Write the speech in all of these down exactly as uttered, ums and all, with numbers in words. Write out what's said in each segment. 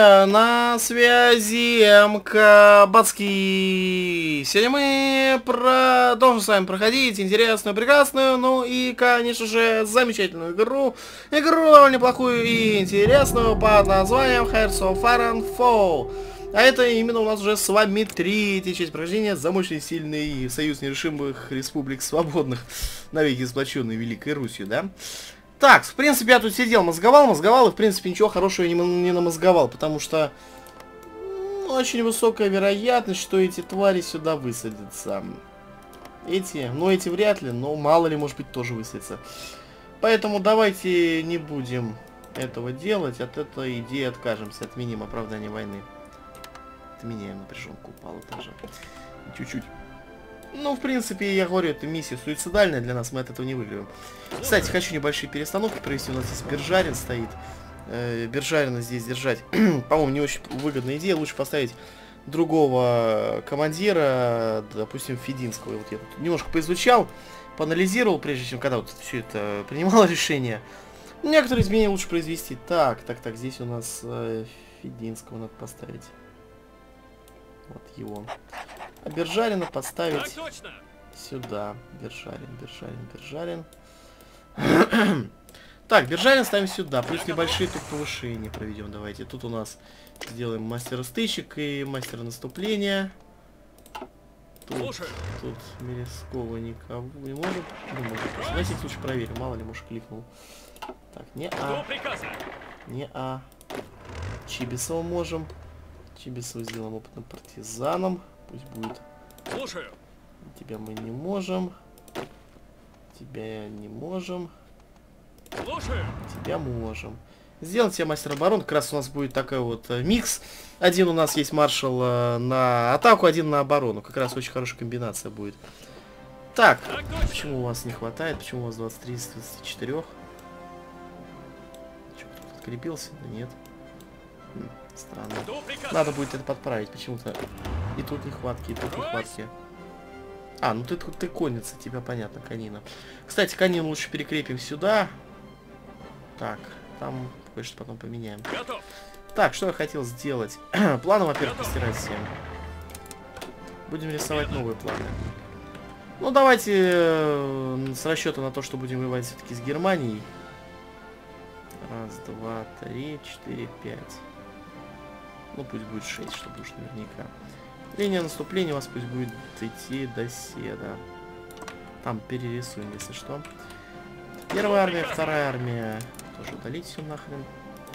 друзья, на связи МК Бацкий. Сегодня мы продолжим с вами проходить интересную, прекрасную, ну и, конечно же, замечательную игру. Игру довольно неплохую и интересную под названием Hearts of Ironfall. А это именно у нас уже с вами третья часть прохождения за мощный сильный союз нерешимых республик свободных, навеки сплоченной Великой Русью, да? Так, в принципе, я тут сидел, мозговал, мозговал, и, в принципе, ничего хорошего не, не намозговал, потому что ну, очень высокая вероятность, что эти твари сюда высадятся. Эти, ну, эти вряд ли, но мало ли, может быть, тоже высадятся. Поэтому давайте не будем этого делать, от этой идеи откажемся, отменим оправдание войны. Отменяем, напряженку упала тоже. Чуть-чуть. Ну, в принципе, я говорю, это миссия суицидальная для нас, мы от этого не выиграем. Кстати, хочу небольшие перестановки провести. У нас здесь Бержарин стоит. Э, Бержарина здесь держать, по-моему, не очень выгодная идея. Лучше поставить другого командира, допустим, Фединского. Вот я тут немножко поизучал, поанализировал, прежде чем когда вот все это принимало решение. Некоторые изменения лучше произвести. Так, так, так, здесь у нас э, Фединского надо поставить. Вот его. А Бержарина поставить сюда. Бержарин, Бержарин, Бержарин. Так, Бержарин ставим сюда. Плюс небольшие тут повышения проведем. Давайте. Тут у нас сделаем мастера стычек и мастера наступления. Тут, тут Мерезкова никого не может. Ну, может, на всякий случай проверим. Мало ли, может, кликнул. Так, не а. Не а. Чибисова можем. Чибисова сделаем опытным партизаном. Пусть будет. Слушаю. Тебя мы не можем. Тебя не можем. Слушаю. Тебя можем. Сделать себе мастер обороны. Как раз у нас будет такой вот э, микс. Один у нас есть маршал э, на атаку, один на оборону. Как раз очень хорошая комбинация будет. Так, так почему у вас не хватает? Почему у вас двадцать три из двадцати четырёх? Что, кто-то открепился? Да нет. Хм, странно. Надо будет это подправить. Почему-то и тут нехватки, и тут нехватки. А, ну ты, ты конница, тебя понятно, конина. Кстати, конину лучше перекрепим сюда. Так, там кое-что потом поменяем. Готов. Так, что я хотел сделать? Планы, во-первых, постирать всем. Будем рисовать Готов. Новые планы. Ну, давайте э, с расчета на то, что будем воевать все-таки с Германией. Раз, два, три, четыре, пять. Ну, пусть будет шесть, чтобы уж наверняка. Линия наступления у вас пусть будет идти до Седа. Там перерисуем, если что. Первая армия, вторая армия. Тоже удалить все нахрен.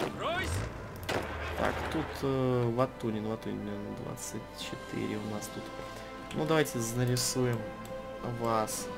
Так, тут э, Ватунин. Ватунин, двадцать четыре у нас тут. Ну, давайте нарисуем вас.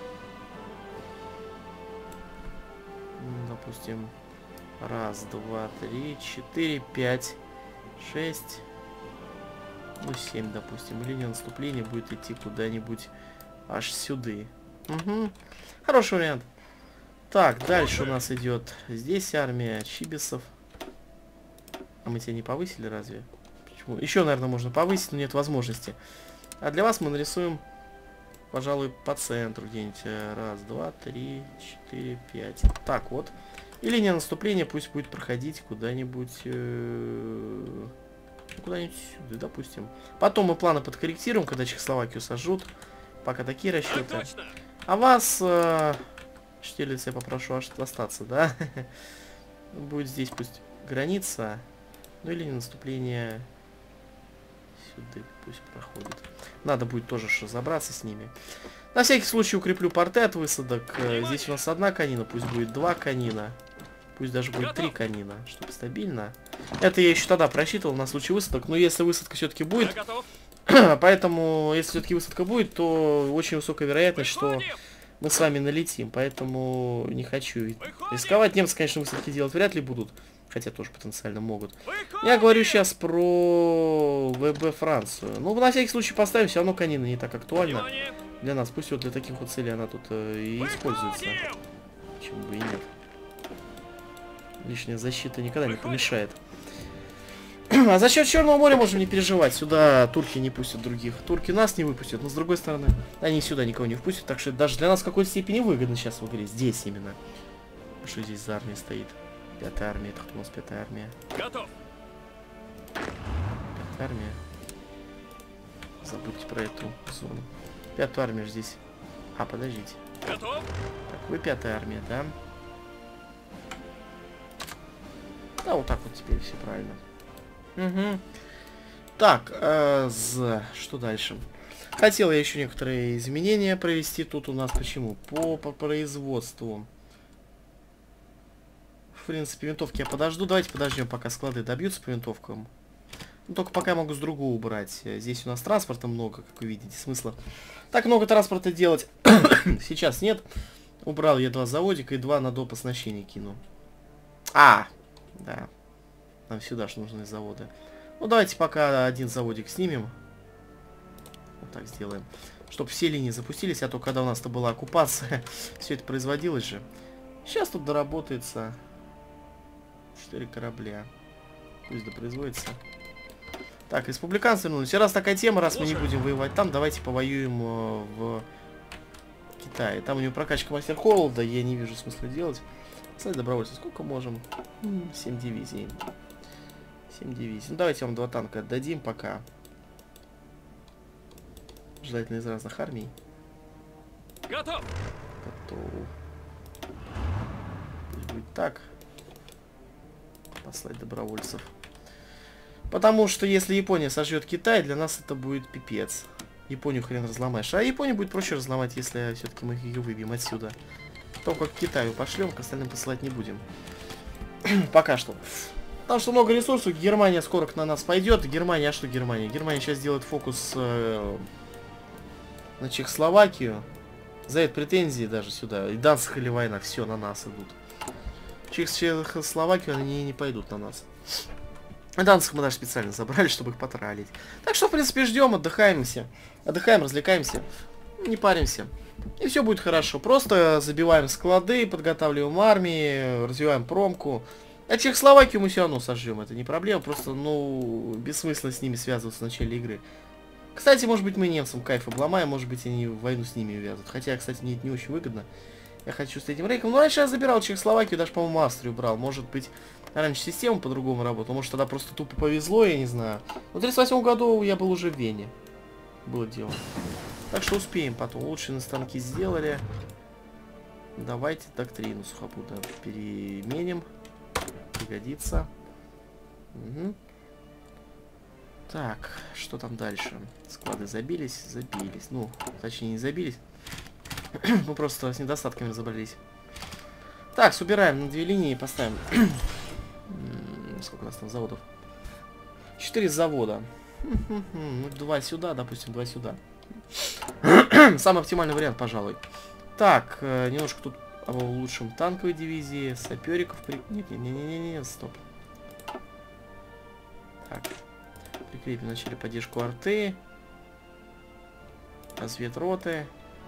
Допустим, раз, два, три, четыре, пять, шесть. Ну, семь, допустим. Линия наступления будет идти куда-нибудь аж сюда. Угу. Хороший вариант. Так, дальше у нас идет здесь армия Чибисов. А мы тебя не повысили, разве? Почему? Еще, наверное, можно повысить, но нет возможности. А для вас мы нарисуем, пожалуй, по центру где-нибудь. Раз, два, три, четыре, пять. Так вот. И линия наступления пусть будет проходить куда-нибудь... Э Куда-нибудь сюда, допустим. Потом мы планы подкорректируем, когда Чехословакию сожрут. Пока такие расчеты. А вас, э, Штирлиц, я попрошу аж остаться, да? Будет здесь пусть граница. Ну или наступление сюда пусть проходит. Надо будет тоже разобраться с ними. На всякий случай укреплю порты от высадок. Здесь у нас одна конина, пусть будет два конина. Пусть даже будет три конина, чтобы стабильно. Это я еще тогда просчитывал на случай высадок. Но если высадка все-таки будет... Поэтому, если все-таки высадка будет, то очень высокая вероятность, что мы с вами налетим. Поэтому не хочу рисковать. Немцы, конечно, высадки делать вряд ли будут. Хотя тоже потенциально могут. Я говорю сейчас про ВБ Францию. Ну, на всякий случай поставим. Все равно конина не так актуально для нас. Пусть вот для таких вот целей она тут э, и используется. Почему бы и нет. Лишняя защита никогда не помешает. А за счет Черного моря можем не переживать. Сюда турки не пустят других. Турки нас не выпустят, но с другой стороны, они сюда никого не впустят. Так что даже для нас в какой-то степени выгодно сейчас в игре. Здесь именно. Что здесь за армия стоит? Пятая армия. Это кто у нас пятая армия? Готов. Пятая армия. Забудьте про эту зону. Пятую армию здесь. А, подождите. Готов? Так, вы пятая армия, да? Да, вот так вот теперь все правильно. Угу. Так, э, з... что дальше? Хотел я еще некоторые изменения провести. Тут у нас почему? По, по производству. В принципе, винтовки я подожду. Давайте подождем, пока склады добьются по винтовкам. Ну, только пока я могу с другого убрать. Здесь у нас транспорта много, как вы видите. Смысла так много транспорта делать сейчас нет. Убрал я два заводика и два на доп. Оснащение кину. А, да. Нам сюда же нужны заводы. Ну, давайте пока один заводик снимем. Вот так сделаем. Чтобы все линии запустились, а то когда у нас-то была оккупация, все это производилось же. Сейчас тут доработается четыре корабля. Пусть допроизводится. Так, республиканцы вернулись. И раз такая тема, раз мы не будем воевать там, давайте повоюем э, в Китае. Там у него прокачка мастер холода, я не вижу смысла делать. Кстати, добровольцев сколько можем? семь дивизий. семь дивизий. Ну, давайте вам два танка отдадим пока. Желательно из разных армий. Готов. Готов. Пусть будет так. Послать добровольцев. Потому что если Япония сожжет Китай, для нас это будет пипец. Японию хрен разломаешь. А Японию будет проще разломать, если все-таки мы ее выбьем отсюда. Только к Китаю пошлем, к остальным посылать не будем. Пока что. Потому что много ресурсов. Германия скоро на нас пойдет. Германия, а что Германия? Германия сейчас делает фокус э, на Чехословакию. Заяд претензии даже сюда. И Данциг или война. Все, на нас идут. Чехословакию они не пойдут на нас. Данциг мы даже специально забрали, чтобы их потралить. Так что, в принципе, ждем, отдыхаемся. Отдыхаем, развлекаемся. Не паримся. И все будет хорошо. Просто забиваем склады, подготавливаем армии, развиваем промку. А Чехословакию мы все равно сожжем. Это не проблема. Просто, ну, бессмысленно с ними связываться в начале игры. Кстати, может быть, мы немцам кайф обломаем. Может быть, они войну с ними ввязывают. Хотя, кстати, мне это не очень выгодно. Я хочу с этим рейком. Но раньше я забирал Чехословакию, даже, по-моему, Австрию брал. Может быть, раньше система по-другому работала. Может, тогда просто тупо повезло, я не знаю. Но в тридцать восьмом году я был уже в Вене. Было дело. Так что успеем потом. Лучшие на станки сделали. Давайте доктрину сухопутно переменим. Пригодится. Угу. Так, что там дальше? Склады забились? Забились. Ну, точнее, не забились. Мы просто с недостатками разобрались. Так, собираем на две линии и поставим. Сколько у нас там заводов? Четыре завода. Ну, два сюда, допустим, два сюда. Самый оптимальный вариант, пожалуй. Так, немножко тут улучшим танковые дивизии, сапериков. При... Нет, нет, нет, нет, нет, стоп. Так. Прикрепим вначале поддержку арты. Разведроты.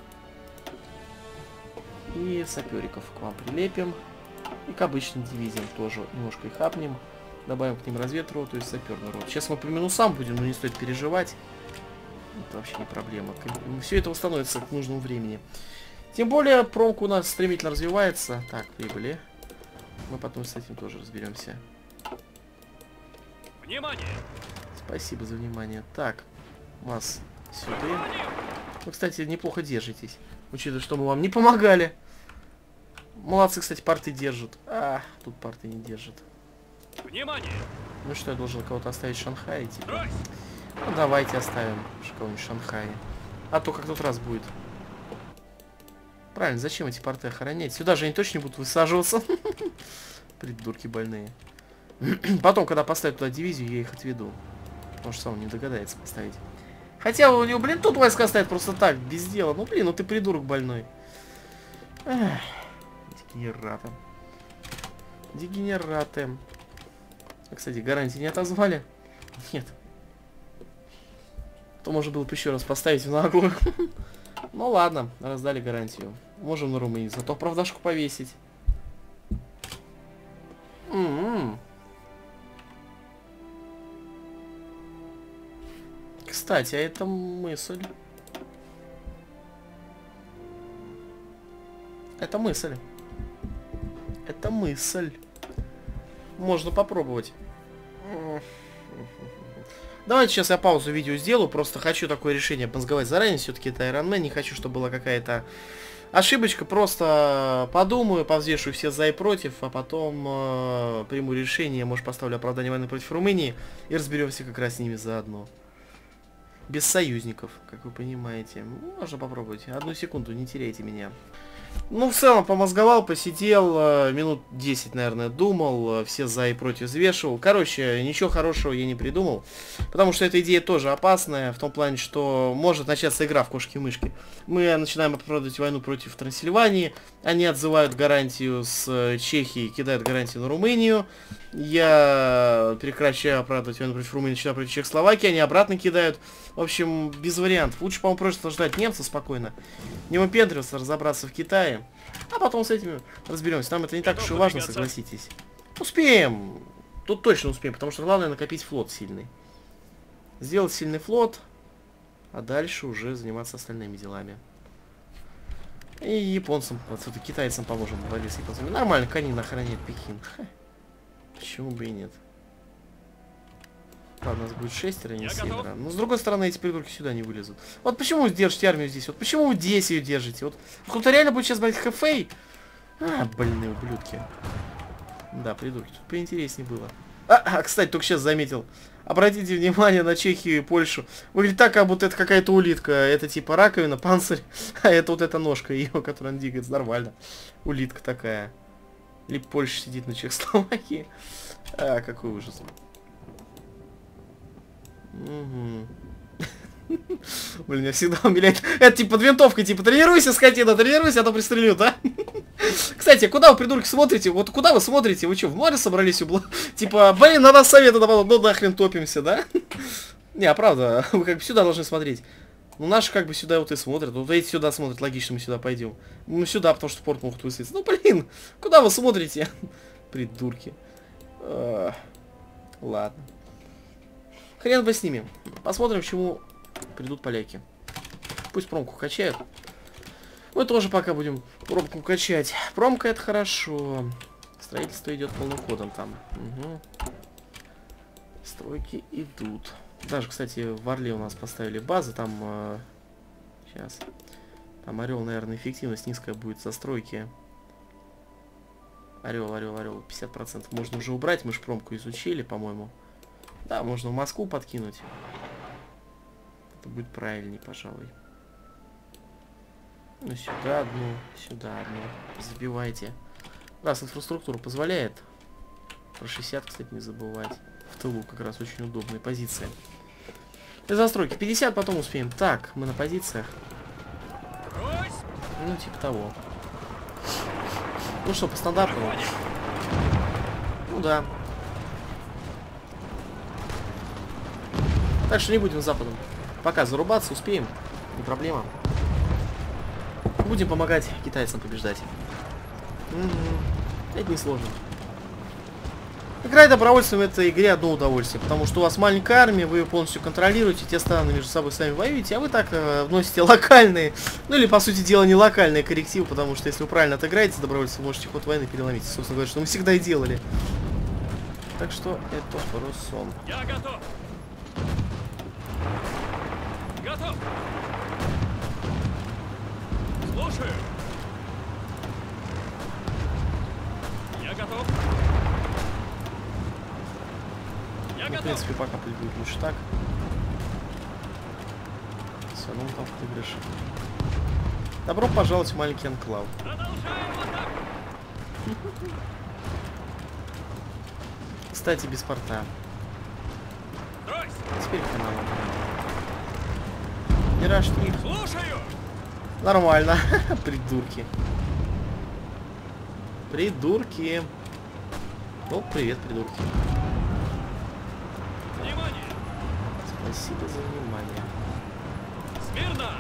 И сапериков к вам прилепим. И к обычным дивизиям тоже немножко их апнем. Добавим к ним разведроту и саперный рот. Сейчас мы по минусам будем, но не стоит переживать. Это вообще не проблема. Все это восстановится к нужному времени. Тем более, промка у нас стремительно развивается. Так, прибыли. Мы потом с этим тоже разберемся. Внимание! Спасибо за внимание. Так, вас сюда. Вы, кстати, неплохо держитесь. Учитывая, что мы вам не помогали. Молодцы, кстати, порты держат. А, тут порты не держат. Внимание! Ну что, я должен кого-то оставить в Шанхае, типа? Ну, давайте оставим кого-нибудь в Шанхае. А то как тут раз будет. Правильно, зачем эти порты охранять? Сюда же они точно не будут высаживаться. Придурки больные. Потом, когда поставят туда дивизию, я их отведу. Потому что сам не догадается поставить. Хотя у него, блин, тут войска стоят просто так, без дела. Ну, блин, ну ты придурок больной. Эх, дегенераты. Дегенераты. А, кстати, гарантии не отозвали? Нет. То можно было бы еще раз поставить в наглую. Ну ладно, раздали гарантию. Можем на Румынии, зато оправдашку повесить. М-м-м. Кстати, а это мысль. Это мысль. Это мысль. Можно попробовать. Давайте сейчас я паузу видео сделаю. Просто хочу такое решение мозговать заранее. Все-таки это Iron Man. Не хочу, чтобы была какая-то ошибочка. Просто подумаю, повзвешу все за и против. А потом э, приму решение. Может, поставлю оправдание войны против Румынии. И разберемся как раз с ними заодно. Без союзников, как вы понимаете. Можно попробовать. Одну секунду, не теряйте меня. Ну, в целом, помозговал, посидел, э, минут десять, наверное, думал, э, все за и против взвешивал. Короче, ничего хорошего я не придумал, потому что эта идея тоже опасная, в том плане, что может начаться игра в кошки-мышки. Мы начинаем оправдывать войну против Трансильвании, они отзывают гарантию с Чехии, кидают гарантию на Румынию. Я прекращаю оправдывать войну против Румынии, начинаю против Чехословакии, они обратно кидают. В общем, без вариантов. Лучше, по-моему, просто ждать немцев спокойно. Не выпендриваться, разобраться в Китае. А потом с этими разберемся. Нам это не так уж и важно, согласитесь. Успеем. Тут точно успеем, потому что главное накопить флот сильный. Сделать сильный флот, а дальше уже заниматься остальными делами. И японцам, вот это китайцам поможем в борьбе с японцами. Нормально, Канин охраняет Пекин. Ха. Почему бы и нет? Правда, у нас будет шестеро, а не семеро. Но с другой стороны, эти придурки сюда не вылезут. Вот почему вы держите армию здесь? Вот почему вы здесь ее держите? Вот кто-то реально будет сейчас брать Хэфэй? А, больные ублюдки. Да, придурки, тут поинтереснее было. А, а, кстати, только сейчас заметил. Обратите внимание на Чехию и Польшу. Выглядит так, как будто это какая-то улитка. Это типа раковина, панцирь. А это вот эта ножка ее, которая двигается нормально. Улитка такая. Или Польша сидит на Чехословакии. А, какой ужас. Угу. Блин, меня всегда умиляет. Это типа под винтовкой, типа тренируйся, скотина, тренируйся, а то пристрелю, да? Кстати, куда вы, придурки, смотрите? Вот куда вы смотрите? Вы что, в море собрались? Убло... Типа, блин, на нас совета давало, ну нахрен топимся, да? Не, а правда, вы как бы сюда должны смотреть. Ну наши как бы сюда вот и смотрят. Вот эти сюда смотрят, логично, мы сюда пойдем. Мы сюда, потому что в порт могут высадиться. Ну блин, куда вы смотрите? Придурки. А, ладно. Хрен бы с ними. Посмотрим, к чему придут поляки. Пусть промку качают. Мы тоже пока будем промку качать. Промка это хорошо. Строительство идет полным ходом там. Угу. Стройки идут. Даже, кстати, в Орле у нас поставили базы. Там... Э, сейчас. Там Орел, наверное, эффективность низкая будет застройки. Орел, Орел, Орел. пятьдесят процентов можно уже убрать. Мы же промку изучили, по-моему. Да, можно в Москву подкинуть. Это будет правильней, пожалуй. Ну, сюда одну, сюда одну. Забивайте. Раз инфраструктура позволяет. Про шестьдесят, кстати, не забывать. В тылу как раз очень удобная позиция. Для застройки пятьдесят, потом успеем. Так, мы на позициях. Ну, типа того. Ну что, по стандарту? Ну да. Так что не будем с Западом пока зарубаться, успеем, не проблема. Будем помогать китайцам побеждать. Угу. Это не сложно. Играть добровольцем в этой игре одно удовольствие, потому что у вас маленькая армия, вы ее полностью контролируете, те страны между собой сами воюете, а вы так э, вносите локальные, ну или по сути дела не локальные коррективы, потому что если вы правильно отыграете добровольцем, можете ход войны переломить. Собственно говоря, что мы всегда и делали. Так что это просто сон. Я готов. Готов. Слушаю. Я готов. Я ну, готов. В принципе, пока пусть будет лучше так. Все равно там в выигрыш. Добро пожаловать в маленький анклав. Кстати, без порта. Теперь каналом. Мираж три. Слушаю. Нормально. Придурки. Придурки. О, привет, придурки. Внимание. Спасибо за внимание. Смирно.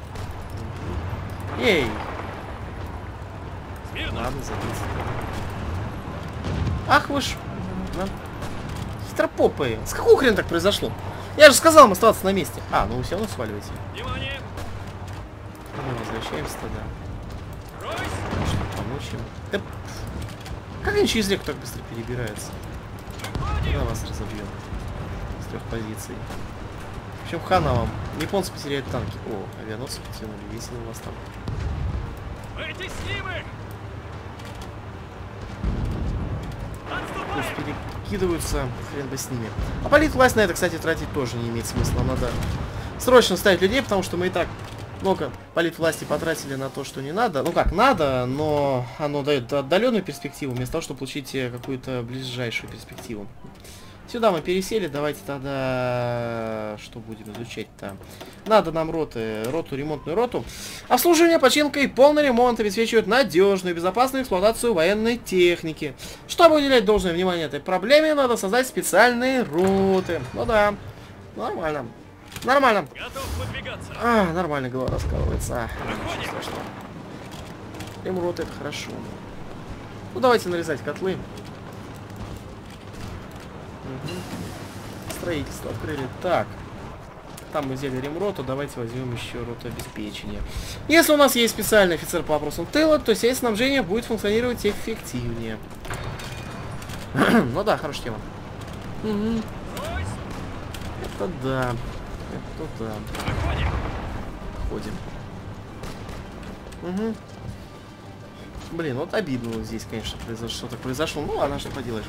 Эй. Смирно. Ладно, забиться. Ах вы ж. Хитропопые. С какого хрена так произошло? Я же сказал им оставаться на месте. А, ну вы все равно сваливаете. Внимание. Мы возвращаемся тогда. Брось. Может, помочь им. Да, как они через реку так быстро перебираются? Куда вас разобьем? с трех позиций. В общем, хана вам. Японцы потеряют танки. О, авианосцы потянули. Весело у вас там. Эти снимы! Пусть перекидываются, хрен бы с ними. А политвласть на это, кстати, тратить тоже не имеет смысла. Надо срочно ставить людей, потому что мы и так много политвласти потратили на то, что не надо. Ну как, надо, но оно дает отдаленную перспективу, вместо того, чтобы получить какую-то ближайшую перспективу. Сюда мы пересели, давайте тогда... Что будем изучать-то? Надо нам роты, роту, ремонтную роту. Обслуживание, починка и полный ремонт обеспечивают надежную и безопасную эксплуатацию военной техники. Чтобы уделять должное внимание этой проблеме, надо создать специальные роты. Ну да, нормально. Нормально. Готов выдвигаться. А, нормально голова раскалывается. А, ничего страшного. Ремроты это хорошо. Ну давайте нарезать котлы. Угу. Строительство открыли. Так. Там мы взяли ремроту, давайте возьмем еще роту обеспечения. Если у нас есть специальный офицер по вопросам тыла, то сеть снабжения будет функционировать эффективнее. Ну да, хорошая тема. Угу. Это да. Это да. Ходим. Угу. Блин, вот обидно вот здесь, конечно, произошло. Что-то произошло. Ну ладно, что поделаешь.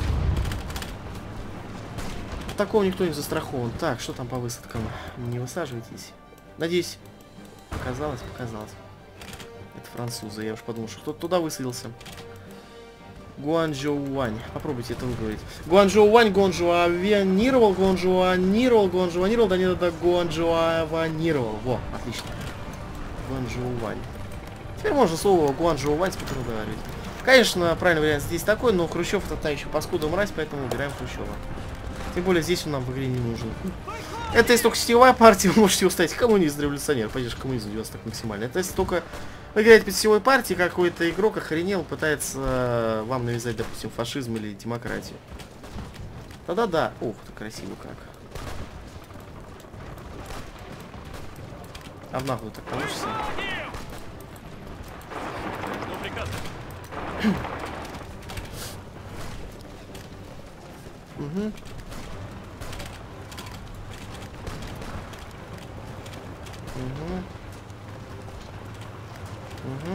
Такого никто не застрахован. Так, что там по высадкам? Не высаживайтесь. Надеюсь, показалось, показалось. Это французы. Я уж подумал, что кто-то туда высадился. Гуанчжоуань. Попробуйте это выговорить. Гуанчжоуань, гуанчжуаванировал, гуанчжуанировал, гуанчжуанировал, да не надо, гуанчжуаванировал. Во, отлично. Гуанчжоуань. Теперь можно слово гуанчжоуань спокойно говорить. Конечно, правильный вариант здесь такой, но Хрущев это та еще паскуда мразь, поэтому убираем Хрущева. Тем более здесь он нам в игре не нужен. Это если только сетевая партия, вы можете устать коммунист, революционер. Пойдешь коммунизм у вас так максимально. Это если только вы играете по сетевой партии, какой-то игрок охренел, пытается вам навязать, допустим, фашизм или демократию. Тогда да. Ух, ты красиво как. А в нахуй так получится. Угу. Угу. Угу.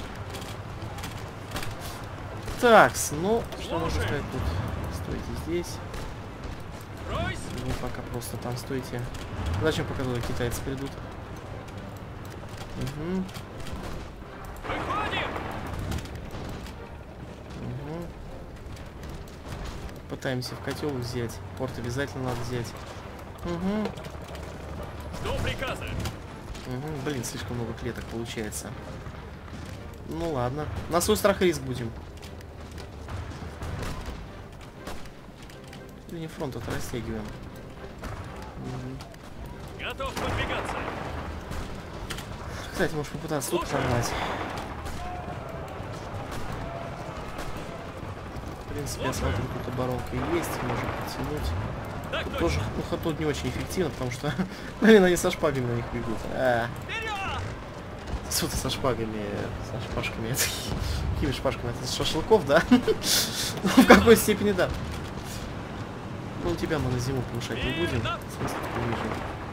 Так, ну, что можно сказать тут? Стойте здесь. Вы пока просто там стойте. Зачем пока туда китайцы придут? Угу. Угу. Пытаемся в котел взять. Порт обязательно надо взять. Угу. Жду приказа. Угу, блин, слишком много клеток получается. Ну ладно. На свой страх и риск будем. Линию фронта растягиваем. Угу. Готов подвигаться. Кстати, можешь попытаться тут согнать. В принципе, я смотрю, тут оборонка есть, можем потянуть. Тут тоже, ну, тут не очень эффективно, потому что, блин, они со шпагами на них бегут. А. Сука, со шпагами, со шпажками. Какими шпажками? Это с шашлыков, да? Ну, в какой степени, да. Ну, тебя мы на зиму повышать не будем. Смысл не вижу.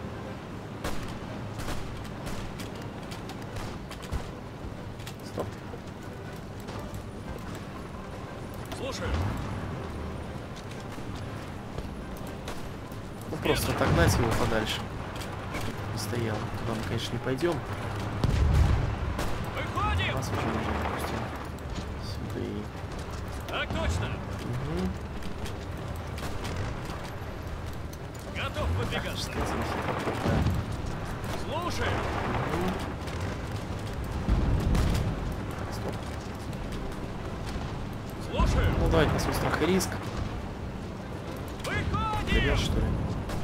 Стоп. Слушаю. Ну, просто отогнать его подальше, чтобы не стоял. Туда мы, конечно, не пойдем. Выходим. Нас уже можно, допустим, сюда и... Так точно. Угу. Готов подвигаться. Так, да. Слушай. Угу. Стоп. Слушаю. Ну, давайте на свой страх и риск. Берешь, что ли?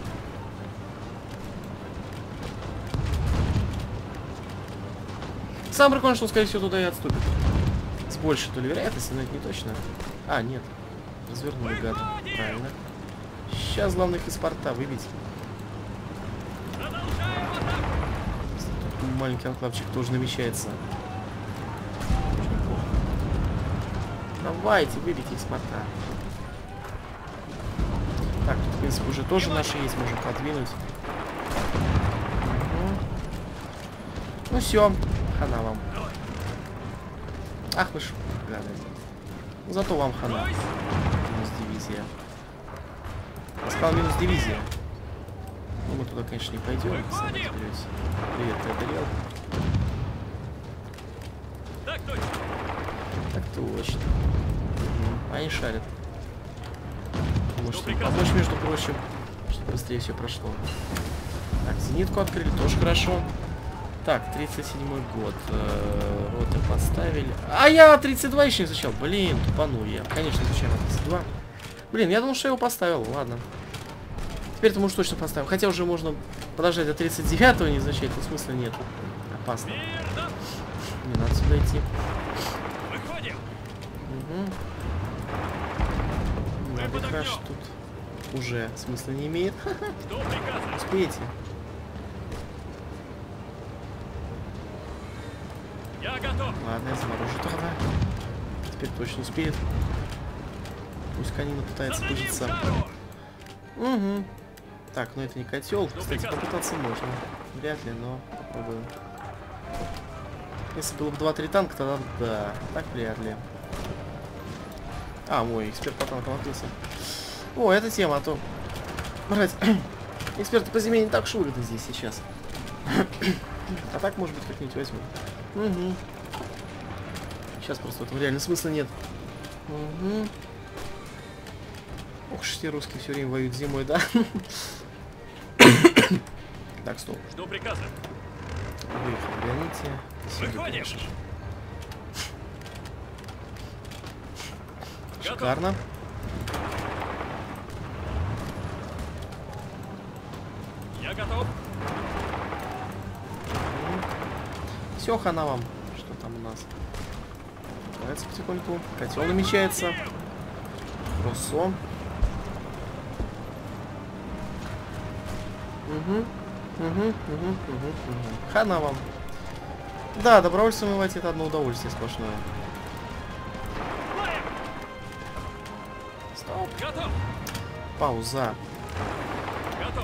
Сам прикольно, что, скорее всего, туда и отступит. С большей долей вероятности, но это не точно. А, нет. Развернули гад. Правильно. Сейчас главных из порта выбить. Тут маленький анклавчик тоже намечается. Давайте, выбейте из порта. Так, тут В принципе, уже тоже наши есть, можем подвинуть. Угу. Ну все, хана вам. Ах вы ж, гады. Зато вам хана. Минус дивизия. Я сказал минус дивизия. Ну, мы туда, конечно, не пойдем. Сами разберетесь. Привет, ты одолел? Так точно. Так точно. Угу. Они шарят. Может помочь, между прочим, чтобы быстрее все прошло. Так, зенитку открыли, тоже хорошо. Так, тридцать седьмой год. Э, роты поставили. А я тридцать два еще не изучал. Блин, тупанул я. Конечно, изучаю на тридцать два. Блин, я думал, что я его поставил. Ладно. Теперь-то, может, точно поставим. Хотя уже можно подождать до тридцать девятого не изучать, но смысла нет. Опасно. Не надо сюда идти. Выходим. Угу. Надо хорошо тут. Уже смысла не имеет. Что приказано? Успеете. Я готов. Ладно, я заморожу тогда. Теперь точно успеет. Пусть канина пытается выжиться. Угу. Так, ну это не котел. Кстати, попытаться можно. Вряд ли, но попробуем. Если было бы два-три танка, тогда да. Так вряд ли. А, мой эксперт по танкам открылся. О, эта тема, а то... Брать, эксперты по земле не так шурят здесь сейчас. А так, может быть, как-нибудь возьму. Угу. Сейчас просто в этом реально смысла нет. Угу. Ох, что те русские все время воюют зимой, да? Так, стоп. Что приказано? Выехали, гоните. Выходим. Шикарно. Я готов. Все, хана вам. Что там у нас? Нравится потихоньку. Котел намечается. Хорошо. Угу. Угу, угу, угу, угу. Хана вам. Да, добровольцы мывать это одно удовольствие сплошное. Стоп. Готов. Пауза. Готов.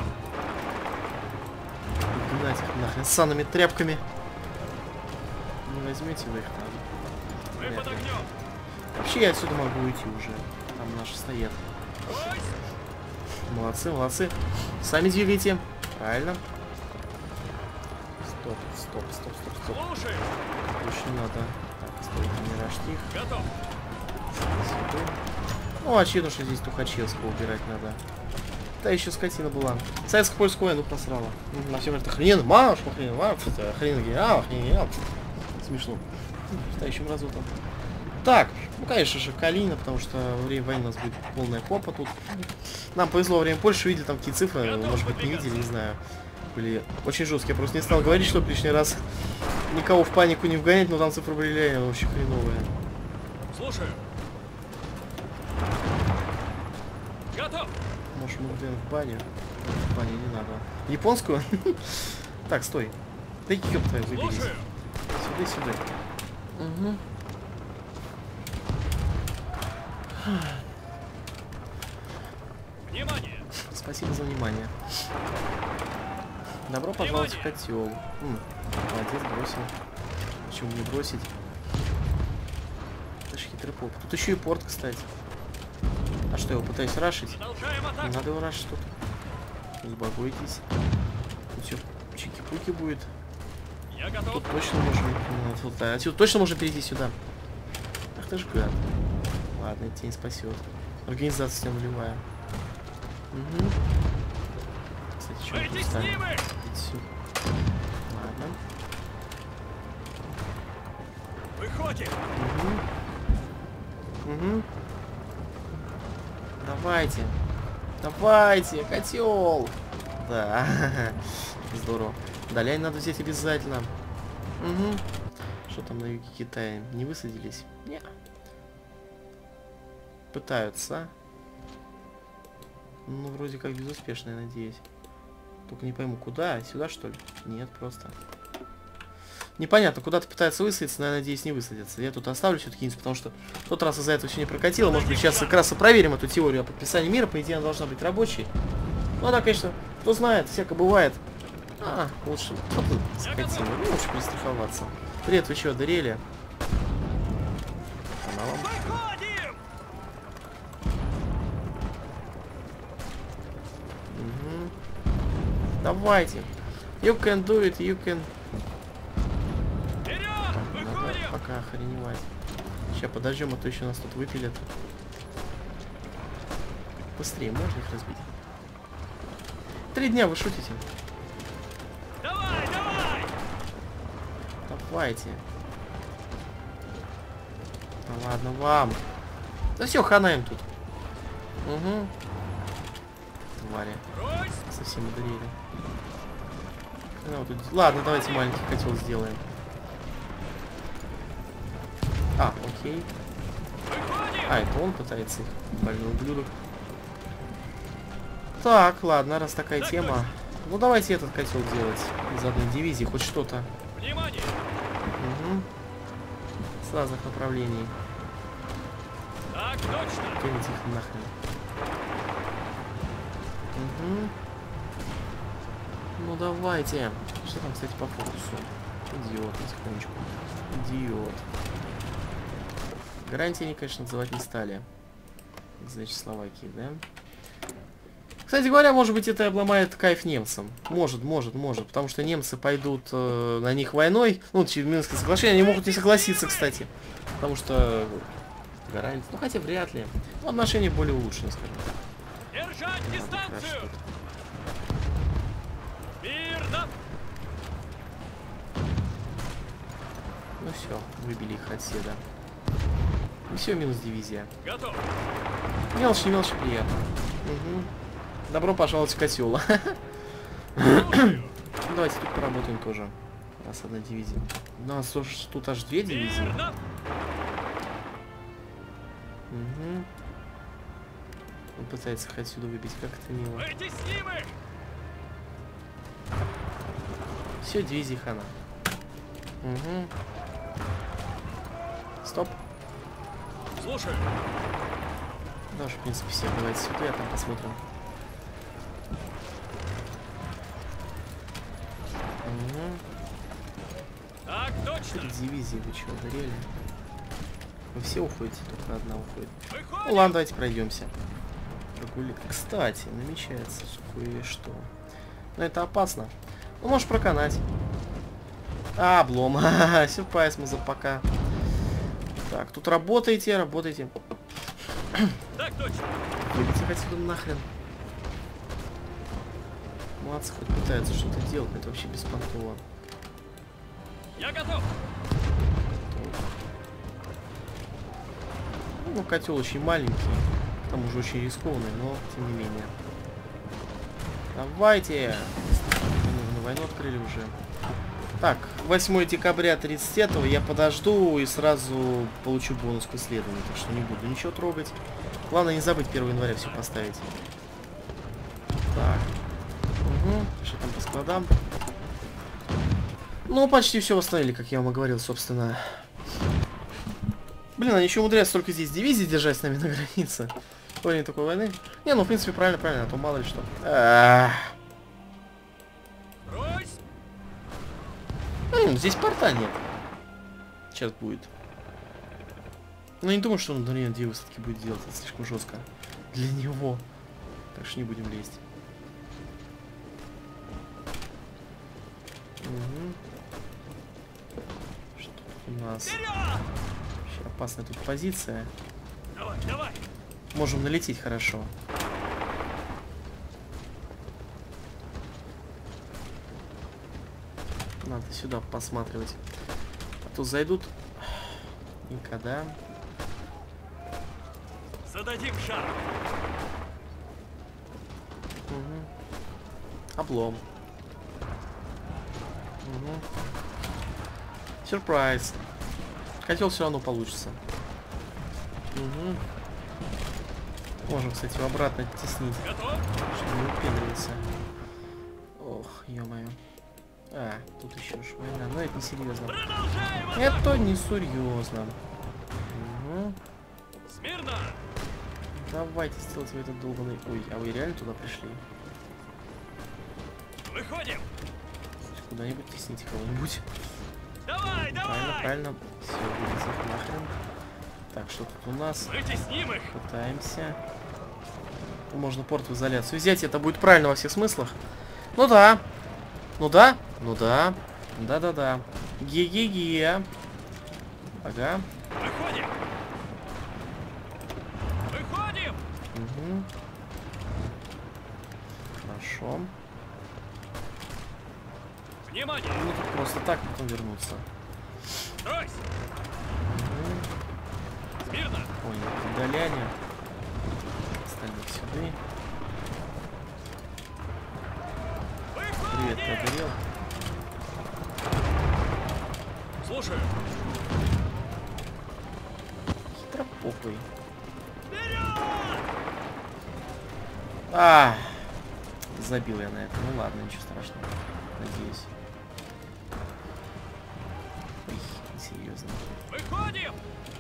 Гнать их нахрен с санными тряпками. Не возьмете вы их там. Мы под огнем. Вообще я отсюда могу уйти уже. Там наши стоят. Молодцы, молодцы. Сами двигайте. Правильно. Стоп, стоп, стоп, стоп, стоп. Слушай. Больше не надо. Так, стой, не раштих. Готов. Сюда. Ну, очевидно, что здесь Тухачевского убирать надо. Да, еще скотина была. Советско-польскую войну просрала. На все говорят, охрененно, Маш, охрененно, Маш, это охрененно генерал, охрененно генерал. Смешно. Считающим разутом. Так, ну, конечно же, Калина, потому что во время войны у нас будет полная попа тут. Нам повезло, во время Польши видели там какие цифры, Готов, может быть, не подвигаться. видели, не знаю. Были очень жесткие, я просто не стал говорить, чтобы лишний раз никого в панику не вгонять, но там цифры были реально вообще хреновые. Слушаю. Готов. Может, мы блин, в баню? В баню не надо. Японскую? Так, стой. Да ёб твою, выберись. Слушаю. Сюда, сюда. Угу. Внимание. Спасибо за внимание. Добро пожаловать в котел. М, молодец, бросил. Почему не бросить? Это ж хитрый поп. Тут еще и порт, кстати. А что, я его пытаюсь рашить? Продолжаем Не атаку. надо его рашить тут. Успокойтесь. Тут все чики-пуки будет. Я готов. Тут точно можем... ну, тут, а, отсюда точно можем перейти сюда. Ах ты ж гад. Ладно, тень спасет. Организация нулевая. Угу. Кстати, что мы тут ставим? Идите сюда. Ладно. Выходим. Угу. Угу. Давайте. Давайте, котел. Да. Здорово. Далее надо взять обязательно. Угу. Что там на юге Китая? Не высадились? Не. Пытаются. Ну, вроде как безуспешно, я надеюсь. Только не пойму, куда? Сюда, что ли? Нет, просто. Непонятно, куда-то пытается высадиться, но я надеюсь, не высадится. Я тут оставлю все-таки, потому что в тот раз из-за этого все не прокатило. Может быть, сейчас как раз и проверим эту теорию о подписании мира. По идее, она должна быть рабочей. Ну, да, конечно, кто знает, всякое бывает. А, лучше... Кто тут скотина? Ну, лучше перестраховаться. Привет, вы чего, дырели? Она вам... Выходим! Угу. Давайте. You can do it, you can... Вперед! Надо Выходим! пока охреневать. Сейчас подождем, а то еще нас тут выпилят. Быстрее, можно их разбить? Три дня, вы шутите? Давай, давай! Давайте. Ну ладно, вам. Да все, хана им тут. Угу. Твари. Брось! Совсем одарили. Ну, вот тут... Ладно, давайте маленький котел сделаем. А, окей. Выходим! А, это он пытается их. Больной ублюдок. Так, ладно, раз такая Так тема. точно. Ну давайте этот котел делать. Из одной дивизии, хоть что-то. Внимание! Угу. С разных направлений. Так точно! Кинуть их нахрен. Угу. Ну давайте. Что там, кстати, по фокусу? Идиот, на секундочку. Идиот. Гарантии они, конечно, называть не стали. Значит, Словакии, да? Кстати говоря, может быть, это обломает кайф немцам. Может, может, может. Потому что немцы пойдут э, на них войной. Ну, через Минское соглашение. Они могут не согласиться, кстати. Потому что... Гарантия. Ну, хотя вряд ли. Но отношения более улучшены, скажем так. Держать дистанцию! Мирно! Ну все, выбили их отседа. И все, минус дивизия. Готов! Мелочь, не мелочь, приятно. Угу. Добро пожаловать в котел. Слушаю! Давайте тут поработаем тоже. Раз одна дивизия. У нас уж тут аж две дивизии. Мирно! Угу. Он пытается их отсюда выбить, как это мило. Вытесним их! Все, дивизии хана. Угу. Стоп. Слушаю! Даже, в принципе, все. Давайте сюда, а там посмотрим. Угу. Так точно! Три дивизии, вы чего, горели? Вы все уходите, только одна уходит. Выходим! Ну ладно, давайте пройдемся. Прогули... Кстати, намечается кое-что. Но это опасно. Ну, можешь проканать. А, облом. Сюрприз, мы за пока. Так, тут работайте, работайте. Так точно! Выбейте отсюда нахрен. Молодцы, хоть пытаются что-то делать, но это вообще беспонтово. Я готов! Ну, котел очень маленький, к тому же очень рискованный, но тем не менее. Давайте! Мы войну открыли уже. Так, восьмое декабря тридцать пятого я подожду и сразу получу бонус к исследованию, так что не буду ничего трогать. Главное не забыть первого января все поставить. Так. Угу. Что там по складам? Ну, почти все восстановили, как я вам и говорил, собственно. Блин, они еще умудряются только здесь дивизии держать с нами на границе. Во время такой войны. Не, ну, в принципе, правильно, правильно, а то мало ли что. А -а -а. М, здесь порта нет. Сейчас будет. Но я не думаю, что он на две высадки будет делать. Это слишком жестко для него. Так что не будем лезть. Угу. Что тут у нас? Вообще опасная тут позиция. Давай, давай! Можем налететь хорошо. Надо сюда посматривать. А то зайдут. Никогда. Зададим шар! Угу. Облом. Угу. Сюрприз. Котел все равно получится. Угу. Можем, кстати, его обратно теснить. Готов? Чтобы не упендривался. Ох, ё-моё. А, тут еще уж война, но это не серьезно. Продолжаем Это атаку! не серьезно. Угу. Смирно! Давайте сделать вы этот долбанный... Ой, а вы реально туда пришли? Выходим! Куда-нибудь тесните кого-нибудь. Давай, Правильно, давай! правильно. Все, вылезем нахрен. Так, что тут у нас? Мы тесним их! Пытаемся. Можно порт в изоляцию взять, это будет правильно во всех смыслах. Ну да. Ну да. Ну да. Да-да-да. Ге-ге-ге. Ага. Выходим! Выходим! Угу. Хорошо. Внимание! Ну тут просто так потом вернуться. Стройсь! Угу. Смирно! Ой, удаляне. Остальных сюда. Привет, Выходим! погорел. Слушаю! Хитропопый. Вперед! А, забил я на это. Ну ладно, ничего страшного. Надеюсь. Ой, несерьезно. Выходим!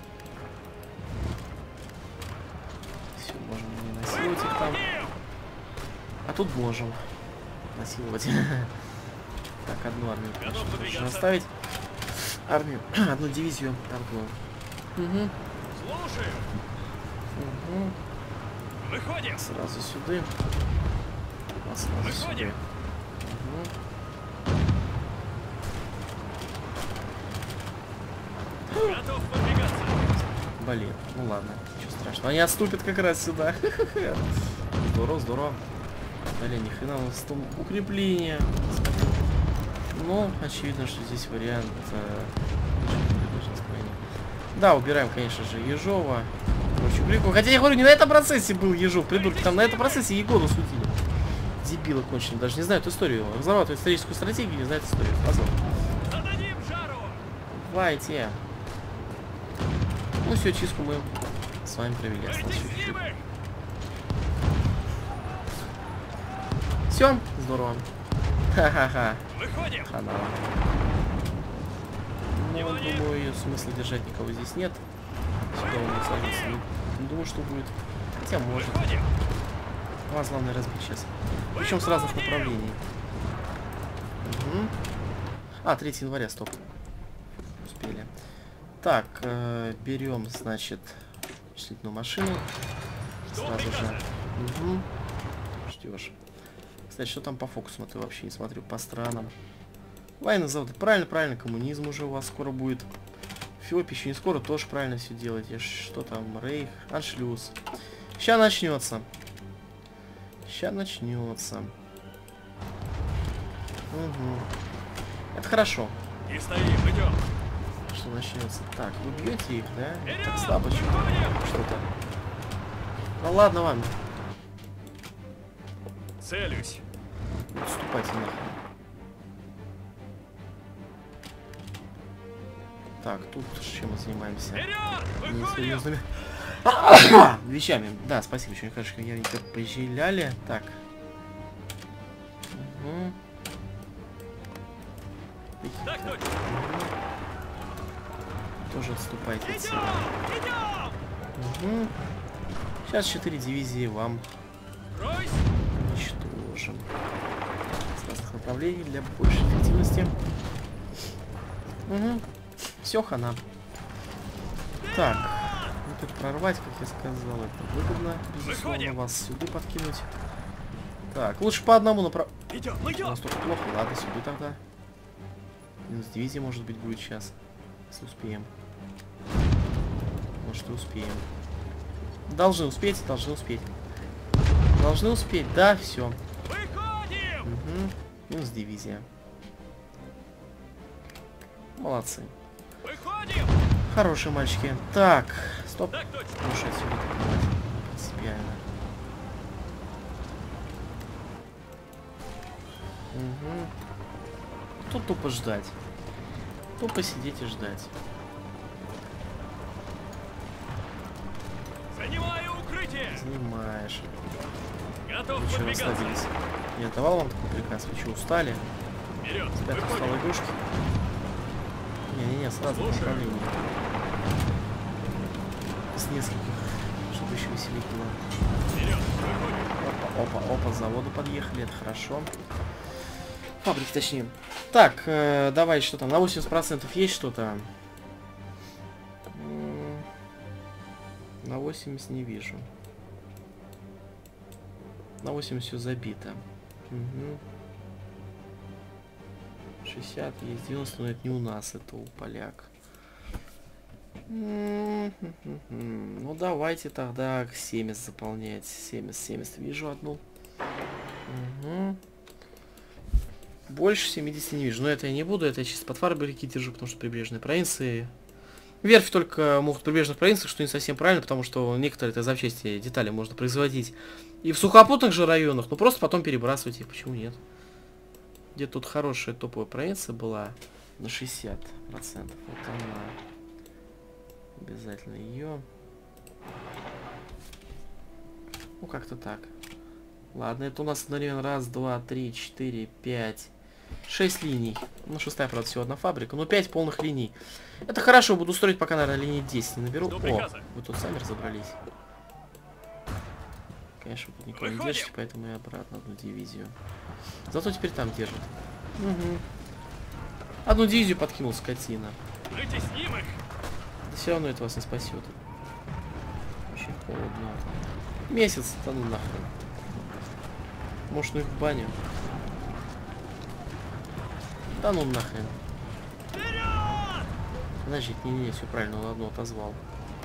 Все, можем не насиловать их там. Выходим! А тут можем насиловать. Так, одну армию, конечно, Готов лучше выдвигаться. оставить. Армию, одну дивизию танковую. Угу. Слушаю! Угу. Выходим! Сразу сюда. А сразу Выходим. сюда. Угу. Готов подвигаться! Блин, ну ладно, ничего страшного. Они отступят как раз сюда. Здорово, здорово. Блин, ни хрена у нас там укрепление. Ну, очевидно, что здесь вариант... Э... Да, убираем, конечно же, Ежова. Прочую клику. Хотя я говорю, не на этом процессе был Ежов, придурки. Там на этом процессе Егоду судили. Дебилы конченые, даже не знают историю. Разрабатывают историческую стратегию, не знают историю. Позор. Зададим жару! Давайте. Ну все, чистку мы с вами провели. Осталось Вытесним чуть-чуть. их! Все, здорово. Ха-ха-ха. Выходим! Хана. Ну, Внимание! думаю, смысла держать никого здесь нет. Сюда он не сложится. Не думаю, что будет. Хотя может. Выходим! Вас главное разбить сейчас. Причем с разных направлений. Угу. А, третьего января, стоп. Успели. Так, э, берем, значит, вычислительную машину. Что Сразу же. приказано? Угу. Ждешь. Кстати, что там по фокусам? Я вообще не смотрю по странам. Военные заводы. Правильно, правильно. Коммунизм уже у вас скоро будет. Эфиопия еще не скоро, тоже правильно все делаете. Что там? Рейх, Аншлюз. Сейчас начнется. Сейчас начнется. Угу. Это хорошо. Не стоим, идем! Что начнется. Так, вы бьете их, да? Вперед! Так слабо что- Выходим! что-то. Ну ладно вам. Целюсь! Отступайте нахрен. Так, тут чем мы занимаемся? Вперед! Выходим! Несерьезными вещами. Да, спасибо, очень хорошо, я не пожалели. Так. Угу. Так точно! Тоже отступайте Идем! отсюда. Идем! Угу. Сейчас четыре дивизии вам Ройсь! уничтожим. С разных направлений для большей эффективности. Угу. Все, хана. Так. Ну тут прорвать, как я сказал, это выгодно. Безусловно, Выходим. вас сюда подкинуть. Так, лучше по одному направ... Идем, У идем! нас тут плохо. Ладно, сюда тогда. Минус дивизия, может быть, будет сейчас. Если успеем. Может, и успеем. Должны успеть, должны успеть. Должны успеть, да, все. Выходим! Угу. Минус дивизия. Молодцы. Выходим! Хорошие мальчики. Так, стоп. Так точно! Лучше отсюда атаковать. Принципиально. Угу. Тут тупо ждать. Тупо сидеть и ждать. Занимаю укрытие! Занимаешь. Готов Вы что, подвигаться! расслабились? Я давал вам такой приказ, вы что, устали? Вперед! Спрятал Выходим! стол игрушки. Не-не-не, сразу Слушаю. направление. С нескольких, чтобы еще веселее было. Вперед! Выходим! Опа, опа, опа, к заводу подъехали, это хорошо. Фабрики, точнее. Так, э, давай, что там, на восемьдесят процентов есть что-то? На восемьдесят не вижу. На восемьдесят все забито. Угу. шестьдесят есть, девяносто, но это не у нас, это у поляк. Ну давайте тогда к семьдесят заполнять. семьдесят, семьдесят вижу одну. Угу. Больше семидесяти не вижу. Но это я не буду, это я чисто под фабрики держу, потому что прибрежные провинции. Верфи только могут в прибрежных провинциях, что не совсем правильно, потому что некоторые это запчасти, детали можно производить и в сухопутных же районах, но просто потом перебрасывать их. Почему нет? Где тут хорошая топовая провинция была на шестьдесят процентов. Вот она. Обязательно ее. Ну, как-то так. Ладно, это у нас одновременно раз, два, три, четыре, пять, шесть линий. Ну, шестая, правда, всего одна фабрика. Но пять полных линий. Это хорошо, буду строить, пока, наверное, линии десять не наберу. О, вы тут сами разобрались. Конечно, тут никого не держите, поэтому я обратно одну дивизию. Зато теперь там держат. Угу. Одну дивизию подкинул, скотина. Вытесним их! Да все равно это вас не спасет. Очень холодно. Месяц, да ну нахрен. Может, ну их в баню. Да ну нахрен. Подождите, не-не, все правильно, он одну отозвал.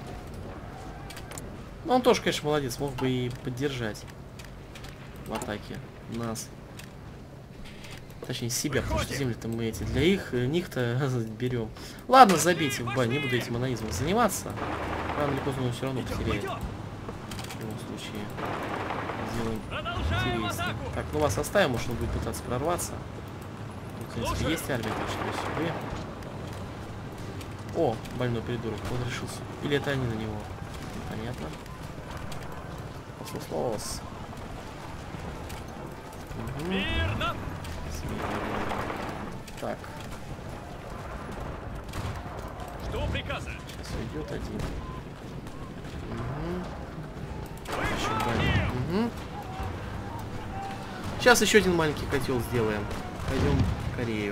Ну, он тоже, конечно, молодец, мог бы и поддержать в атаке нас. Точнее, себя, потому что земли-то мы эти для их, них-то берем. Ладно, забейте в бань, не буду этим монолизмом заниматься. Рано или поздно он все равно потеряет. В любом случае, сделаем интереснее. Так, ну вас оставим, может он будет пытаться прорваться. Тут, в принципе, есть армия, так что себе. О, больной придурок, он решился. Или это они на него? Понятно. Лос-лос-лос. Угу. Мирно! Так. Жду приказа. Сейчас уйдет один. Угу. Выходим! Угу. Сейчас еще один маленький котел сделаем. Пойдем в Корею.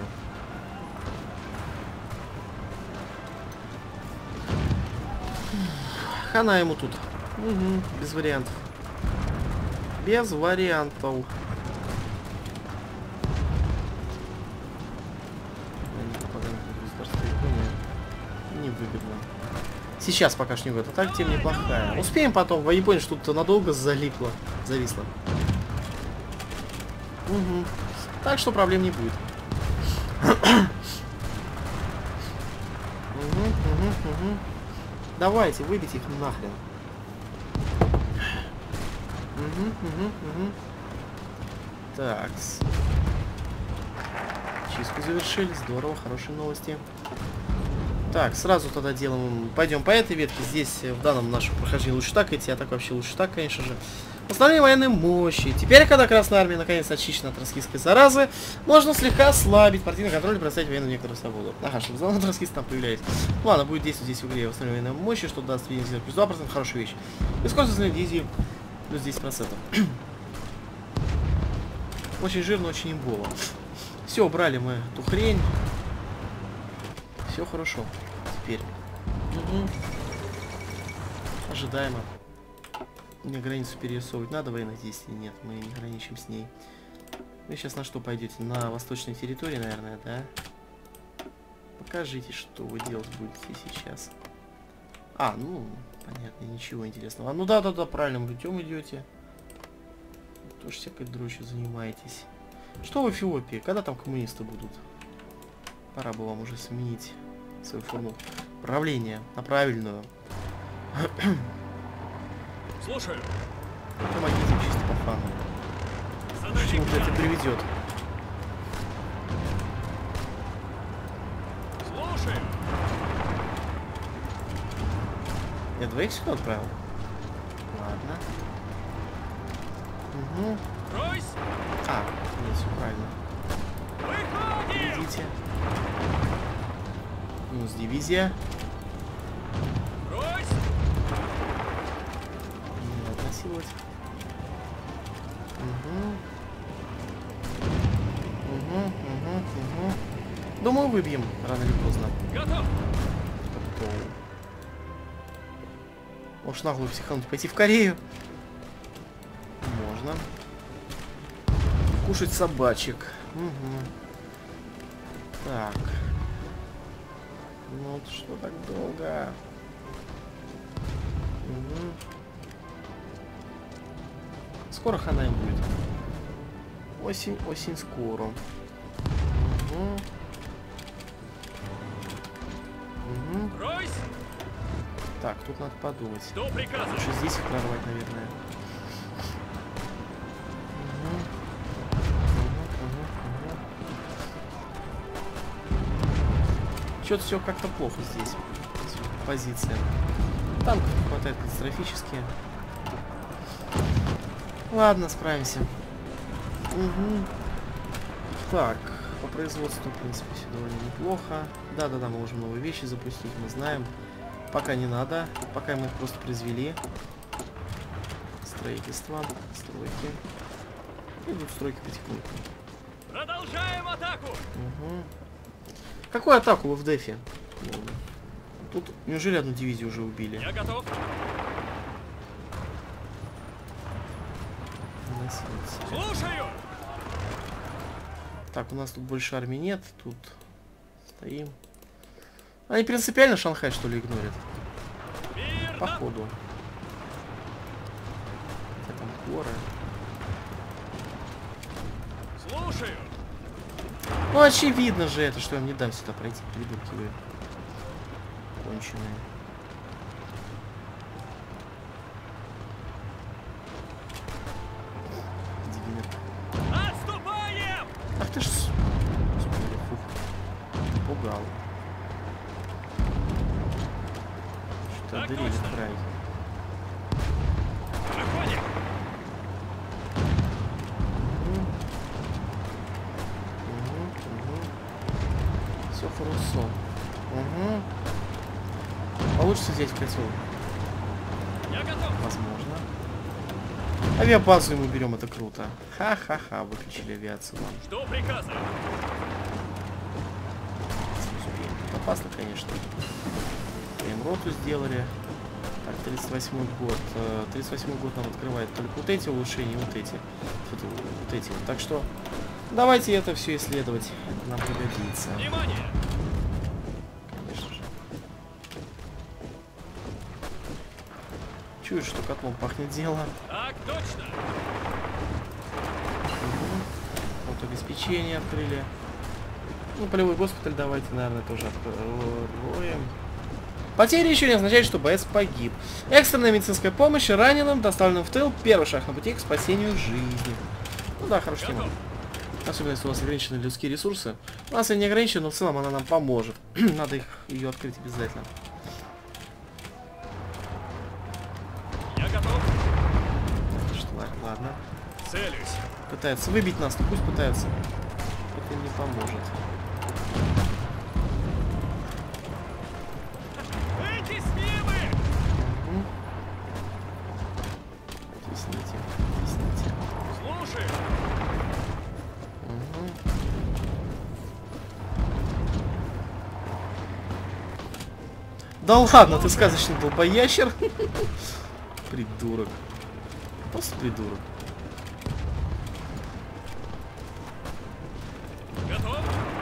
Хана ему тут. Угу. Без вариантов. Без вариантов. Невыгодно. Сейчас пока что не выгодно. Так тем неплохая. Успеем потом. Вы не поняли, что тут надолго залипло. Зависло. Угу. Так что проблем не будет. Угу, угу, угу. Давайте, выбейте их нахрен. Угу, угу, угу. Такс. Чистку завершили. Здорово, хорошие новости. Так, сразу тогда делаем... Пойдем по этой ветке. Здесь в данном нашем прохождении лучше так идти, а так вообще лучше так, конечно же. Восстановление военной мощи. Теперь, когда Красная Армия наконец очищена от троцкистской заразы, можно слегка ослабить партийный контроль и предоставить военную некоторую свободу. Ага, чтобы заново троцкисты там появлялись. Ладно, будет действовать здесь в игре восстановление военной мощи, что даст видение плюс два процента, хорошая вещь. И скорость восстановления дивизии плюс десять процентов. Очень жирно, очень имбово. Все, убрали мы эту хрень. Все хорошо. Теперь. Угу. Ожидаемо. Мне границу перерисовывать надо, военных действий нет, мы не граничим с ней. Вы сейчас на что пойдете? На восточной территории, наверное, да? Покажите, что вы делать будете сейчас. А, ну, понятно, ничего интересного. Ну да, да, да, правильным путем идете. Тоже всякой дрочью занимаетесь. Что в Эфиопии? Когда там коммунисты будут? Пора бы вам уже сменить свою форму правления на правильную. Слушаю. Помогите чисто по фану. К чему это приведет? Слушаю. Я двоих сюда отправил? Ладно. Угу. Ройсь. А, нет, все правильно. Выходим! Идите. Минус дивизия. Брось! Не надо насиловать. Угу. Угу, угу, угу. Думаю, выбьем рано или поздно. Готов! Можешь наглую психануть, пойти в Корею. Можно. Кушать собачек. Угу. Так. Ну вот что так долго? Угу. Скоро хана им будет. Осень, осень скоро. Угу. Угу. Брось! Так, тут надо подумать. Что приказываешь? Лучше здесь их прорвать, наверное. Угу. Угу, угу, угу. Что-то все как-то плохо здесь. Позиция. Танков не хватает катастрофически. Ладно, справимся. Угу. Так, по производству, в принципе, все довольно неплохо. Да-да-да, мы можем новые вещи запустить, мы знаем. Пока не надо, пока мы их просто произвели. Строительство, стройки. Идут стройки потихоньку. Продолжаем атаку! Угу. Какую атаку вы в дефе? Тут неужели одну дивизию уже убили? Я готов. Слушаю! Так, у нас тут больше армии нет, тут стоим. Они принципиально Шанхай, что ли, игнорят? Мирно! Походу. Хотя там горы. Слушаю! Ну, очевидно же это, что я вам не дам сюда пройти, придурки вы. Конченые. Дивинер. Отступаем! Ах ты ж... Господи, фух. Пугал. Что-то Так дырили точно. край. Выходим! Все хорошо. Угу. Получится взять котел? Я готов! Возможно. Авиабазу ему берем, это круто. Ха-ха-ха, выключили авиацию. Что приказываешь? Это опасно, конечно. Прям роту сделали. Так, тридцать восьмой год. тридцать восьмой год нам открывает только вот эти улучшения, вот эти. Вот, вот эти. Так что давайте это все исследовать. Это нам пригодится. Внимание! Конечно же. Чую, что котлом пахнет дело. Так точно! Угу. Вот обеспечение открыли. Ну, полевой госпиталь давайте, наверное, тоже откроем. Потери еще не означает, что боец погиб. Экстренная медицинская помощь раненым, доставленным в тыл. Первый шаг на пути к спасению жизни. Ну да, хорошая тема. Особенно, если у вас ограничены людские ресурсы. У нас они не ограничены, но в целом она нам поможет. Надо их ее открыть обязательно. Я готов! Что, ладно. Целюсь! Пытается выбить нас, но пусть пытается. Это не поможет. Эти снимы! Угу. Тесните, тесните. Слушаю! Угу. Да ладно, ты сказочный долбоящер. Придурок. Просто придурок. Готов?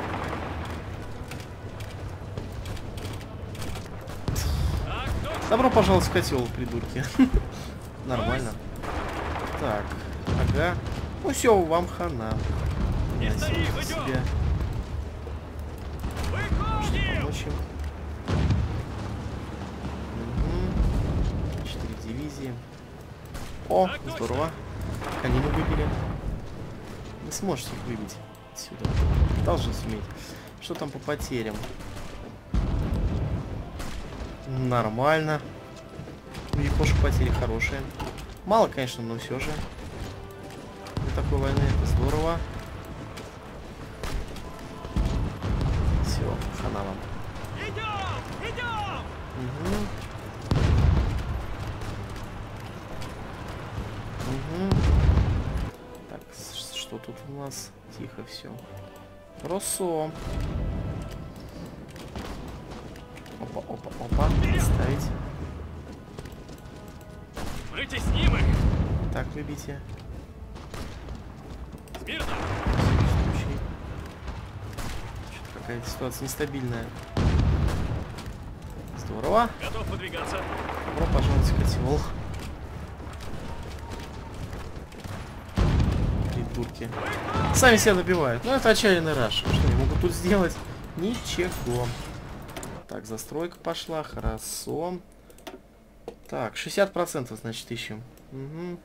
Так точно! Добро пожаловать в котел, придурки. Нормально. Так, ага. Ну все, вам хана. Не стоим, Носите идем! себе. Выходим! Помочь им. Угу. Четыре дивизии. О, Так точно. здорово. Они мы выбили. Не сможете их выбить отсюда. Должны суметь. Что там по потерям? Нормально. У япошек потери хорошие. Мало, конечно, но все же. Для такой войны это здорово. Все, хана вам. Идем! Идем! Угу. Угу. Так, что тут у нас? Тихо все. Россо. Опа, опа, опа. Ставить. Притесним их! Так, выбейте. Смирно! Что-то какая-то ситуация нестабильная. Здорово. Готов подвигаться. Добро пожаловать в котел. Придурки. Сами себя добивают. Ну, это отчаянный раш. Что они могут тут сделать? Ничего. Так, застройка пошла. Хорошо. Так, шестьдесят процентов, значит, ищем. Угу.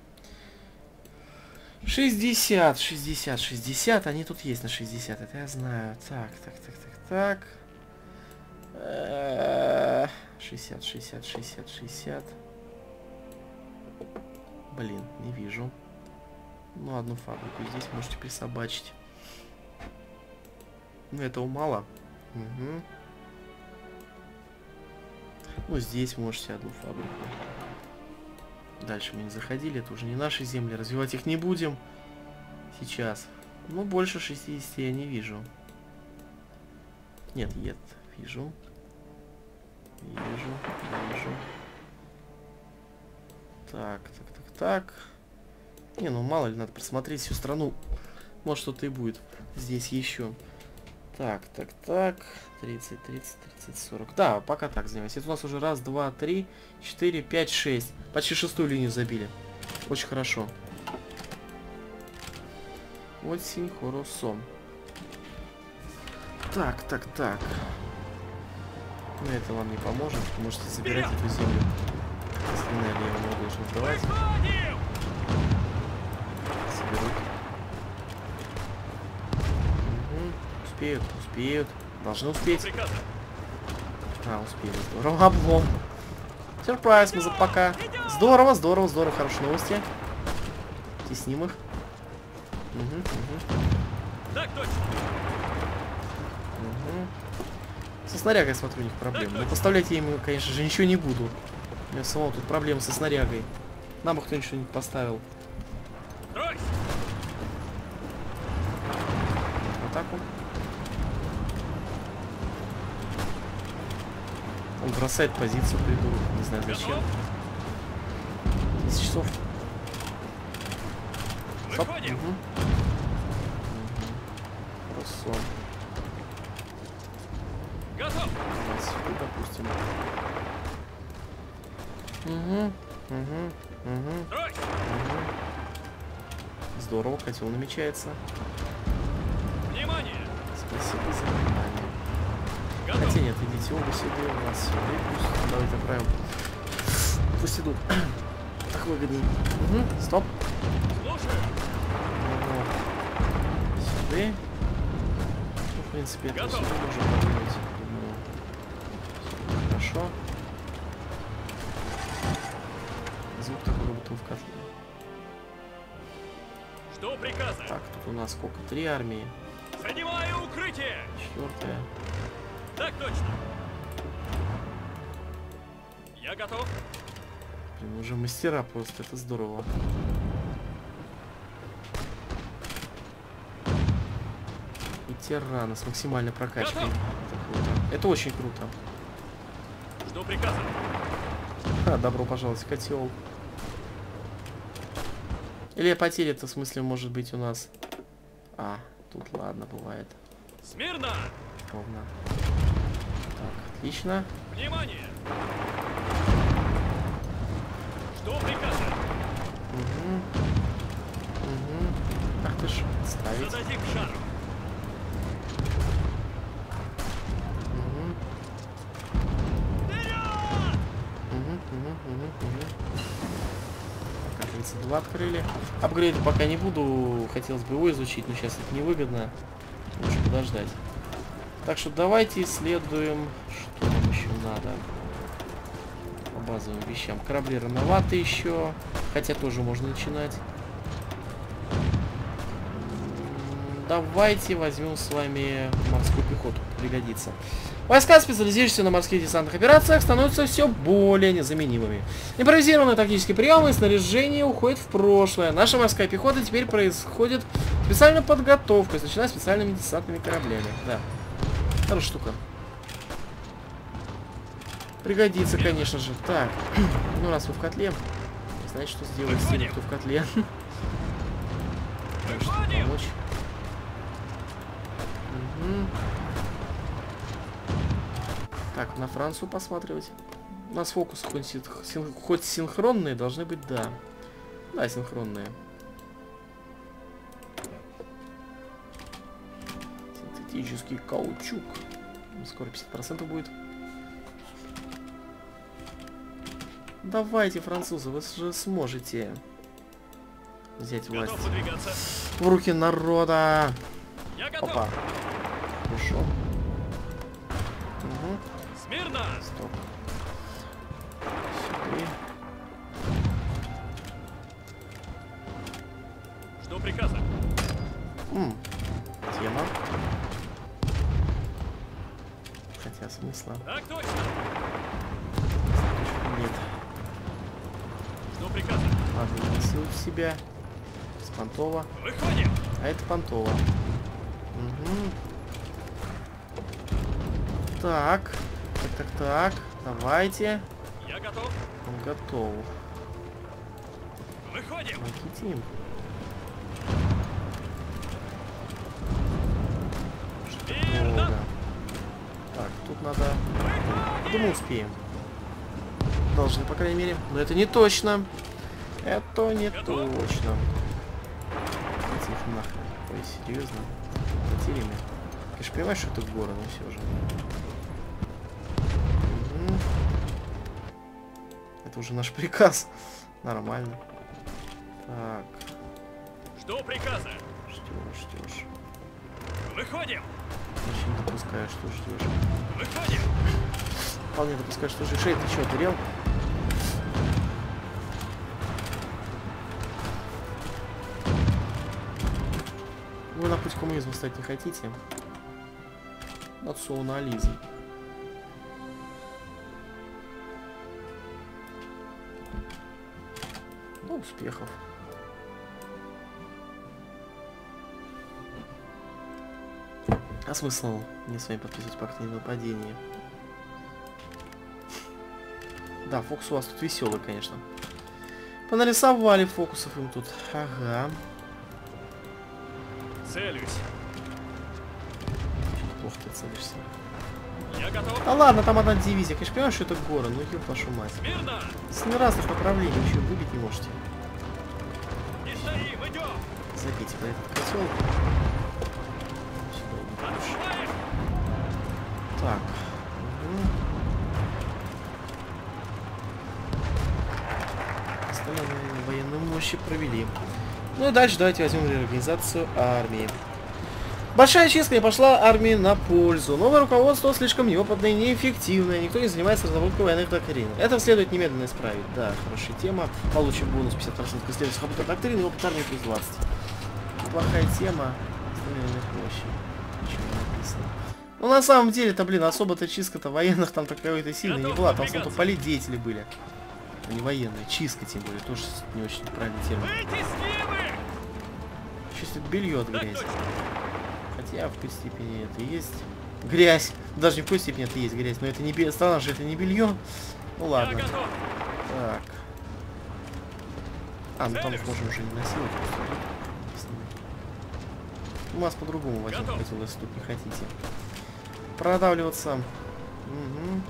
шестьдесят, шестьдесят, шестьдесят. Они тут есть на шестьдесят. Это я знаю. Так, так, так, так, так. шестьдесят, шестьдесят, шестьдесят, шестьдесят. Блин, не вижу. Ну, одну фабрику здесь можете присобачить. Ну, этого мало. Угу. Ну, здесь можете одну фабрику. Дальше мы не заходили, это уже не наши земли. Развивать их не будем. Сейчас. Ну, больше шестидесяти я не вижу. Нет, нет, вижу. Вижу, вижу. Так, так, так, так. Не, ну мало ли, надо просмотреть всю страну. Может, что-то и будет здесь еще. Так, так, так. тридцать, тридцать, тридцать, сорок. Да, пока так занимаюсь. Это у нас уже раз, два, три, четыре, пять, шесть. Почти шестую линию забили. Очень хорошо. Очень хорошо. Так, так, так. Но это вам не поможет. Вы можете забирать эту землю. Остальное я вам должен сдавать. Соберут. Угу. Успеют, успеют. Должны успеть. А, успели. Здорово. Облом. Сюрприз, мы за пока. Здорово, здорово, здорово. Хорошие новости. Тесним их. Угу, угу. Так точно. Угу. Со снарягой, смотрю, у них проблемы. Но поставлять я ему, конечно же, ничего не буду. У меня самого тут проблемы со снарягой. Нам бы кто-нибудь что-нибудь поставил. Атаку. Он бросает позицию, придурок. Не знаю зачем. десять часов. Стоп. Угу. Угу. Хорошо. Готов. Допустим. Угу. Угу. Угу. Угу. Здорово, котел намечается. Внимание! Спасибо за внимание. Готов. Хотя нет, идите оба сюда, у нас сюда. Пусть, давайте отправим. Пусть идут. Так выгодней. Угу. Стоп. Слушаю. Угу. Сюда. Ну, в принципе, это Готов. сюда можно продвинуть. Ну, хорошо. Звук такой, как будто в котле. Что приказа? Так, тут у нас сколько? Три армии. Занимаю укрытие. Четвертая. Так точно. Я готов. Блин, уже мастера просто, это здорово. И тираны с максимальной прокачкой. Это круто. Это очень круто. Что приказа? Ха, добро пожаловать в котел. Или потери-то в смысле может быть у нас. А, тут ладно, бывает. Смирно! Ровно. Так, отлично. Внимание! Что приказа? Угу. Угу. Ах ты ж, ставить. Зададим шару. Угу. Вперед! Угу, угу, угу, угу. Так, тридцать два открыли. Апгрейды пока не буду. Хотелось бы его изучить, но сейчас это невыгодно. Лучше подождать. Так что давайте исследуем, что нам еще надо. По базовым вещам. Корабли рановато еще. Хотя тоже можно начинать. Давайте возьмем с вами морскую пехоту. пригодится. Войска, специализирующиеся на морских десантных операциях, становятся все более незаменимыми. Импровизированные тактические приемы и снаряжение уходят в прошлое. Наша морская пехота теперь происходит специальная подготовка, начиная специальными десантными кораблями. Да. Хорошая штука. Пригодится, конечно же. Так. Ну, раз вы в котле, знаете, что сделать с теми, кто в котле. Помочь. Угу. Так, на Францию посматривать. У нас фокусы хоть, син хоть синхронные должны быть, да. Да, синхронные. Синтетический каучук. Скоро пятьдесят процентов будет. Давайте, французы, вы же сможете взять власть в руки народа. Опа. Хорошо. Угу. Смирно! Стоп. Сюда. Жду приказа. М. Тема. Хотя смысла. Так точно. Нет. Жду приказа. Ладно, несу в себя. С понтова. Выходим. А это понтова. Угу. Так. Так, так, так. Давайте. Я готов. Он готов. Выходим. Макетим. Смирно. Так, тут надо... Думаю, успеем. Должны, по крайней мере. Но это не точно. Это не Готов. точно. Этих нахрен. Ой, серьезно. Потеряли меня. Конечно, понимаешь, что это город, но все же. Угу. Это уже наш приказ. Нормально. Так. Жду приказа. Ждешь, ждешь. Выходим. Очень допускаешь, что ждешь. Выходим. Вполне допускаешь, что ждешь. Эй, ты что, дырел? Вы на путь к коммунизму стать не хотите? Национализм. Ну, успехов. А смысл мне с вами подписывать пакт о ненападении? Да, фокус у вас тут веселый, конечно. Понарисовали фокусов им тут. Ага. Целюсь. Плохо ты целишься. Я готов. А ладно, там одна дивизия. Конечно, понимаешь, что это город, ну ёб вашу мать. Смирно. С разных направлений вы еще выбить не можете. Не стоим, идем. Забейте на этот котел. Сюда не будешь. Отступаем. Так. Угу. Остальные военные мощи провели. Ну и дальше давайте возьмем реорганизацию армии. Большая чистка не пошла армии на пользу. Новое руководство слишком неопытное и неэффективное. Никто не занимается разработкой военных доктрин. Это следует немедленно исправить. Да, хорошая тема. Получим бонус пятьдесят процентов к исследованию сухопутной доктрины и опыт армии плюс двадцать. Плохая тема. Ничего не написано. Ну на самом деле-то, блин, особо-то чистка-то военных там такой-то сильной не была. Там просто политдеятели были. А не военные. Чистка, тем более, тоже не очень правильный термин. Выйти с Нивы! Чистит белье от грязи. Хотя в какой степени это и есть грязь. Даже не в какой степени это и есть грязь. Но это не белье. Страна же это не белье. Ну ладно. Я готов. Так. А, ну там их можем уже не насиловать. У нас по-другому возьмем, хотел, если тут не хотите. Продавливаться. Угу.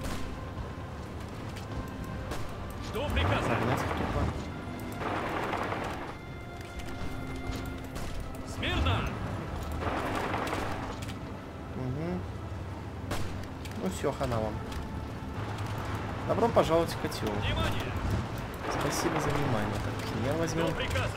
Жду приказа. Загнать их тупо. Смирно. Угу. Ну все, хана вам. Добро пожаловать в котел. Внимание. Спасибо за внимание. Так, я возьмем. Жду приказа.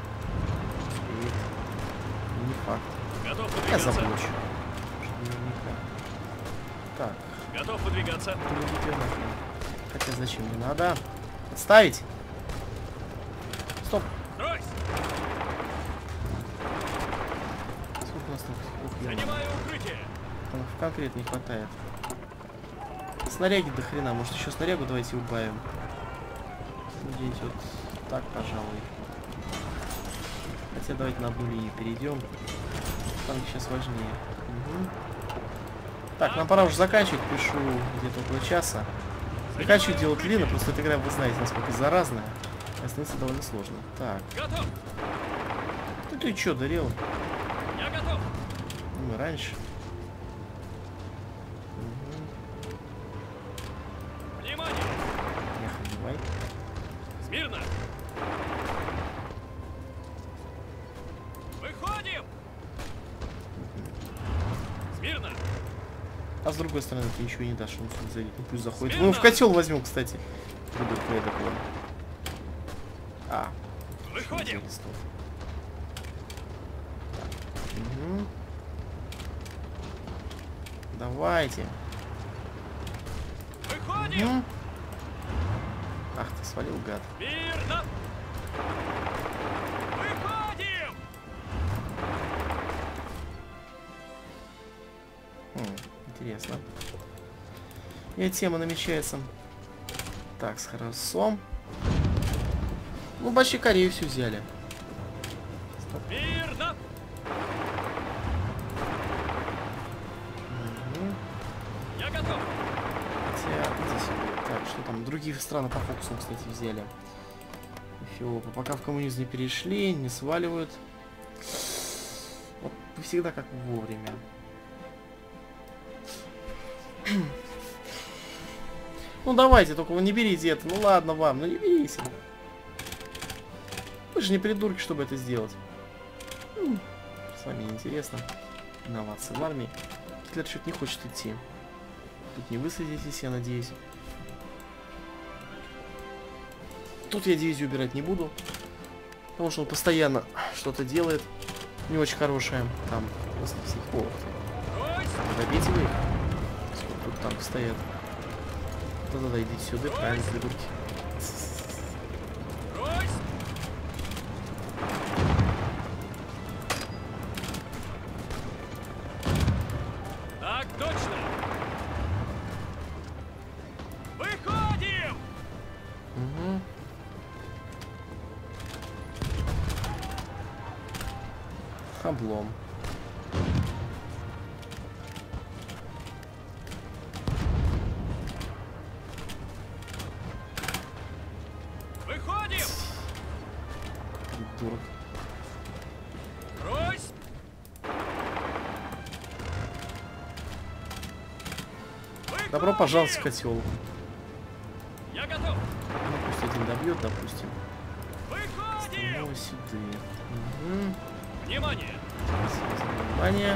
Не факт. Готов Я выдвигаться. заблочу. Наверняка. Так. Готов выдвигаться. Хотя зачем не надо? Отставить! Стоп! Стройсь. Сколько у нас там? Ух, я- Занимаю укрытие. Там конкретно не хватает. Снаряги до хрена. Может еще снарягу давайте убавим. Где-нибудь вот так, пожалуй. Хотя давайте на одну линию перейдем. Там сейчас важнее. Угу. Так, нам пора уже заканчивать. Пишу где-то около часа. Не хочу делать длинно, просто эта игра, вы знаете, насколько заразная. Становится довольно сложно. Так. Готов. Ну ты чё, дарил? Я готов. Ну, раньше. Внимание. Ехай, давай. Смирно. Выходим. Смирно. А с другой стороны, ты ничего не дашь, он сюда зайдет. Ну пусть заходит. Смирно. Ну, в котел возьмем, кстати. Буду такое. А. Выходим. Угу. Давайте. Выходим. Угу. Ах, ты свалил, гад. Мирно. Выходим. Хм, интересно. И тема намечается. Так, с хорошо. Ну, почти Корею все взяли. Мирно. Угу. Я готов. Хотя, здесь... Так, что там? Другие страны по фокусу, кстати, взяли. Эфиопа. Пока в коммунизм не перешли, не сваливают. Вот всегда как вовремя. Ну давайте, только вы не берите это. Ну ладно вам, ну не берите. Вы же не придурки, чтобы это сделать. М, С вами неинтересно. Инновации в армии. Гитлер что-то не хочет идти. Тут не высадитесь, я надеюсь. Тут я дивизию убирать не буду. Потому что он постоянно что-то делает. Не очень хорошее. Там после всех. О, добейте вы их. Сколько тут танков стоят. Да-да-да, идите сюда, правильно, придурки. Так точно. Выходим. Угу. Облом. Выходим. Придурок. Брось. Добро пожаловать в котел. Я готов. Ну, пусть один добьет, допустим. Выходим. Ну, сюда. Угу. Внимание. Внимание.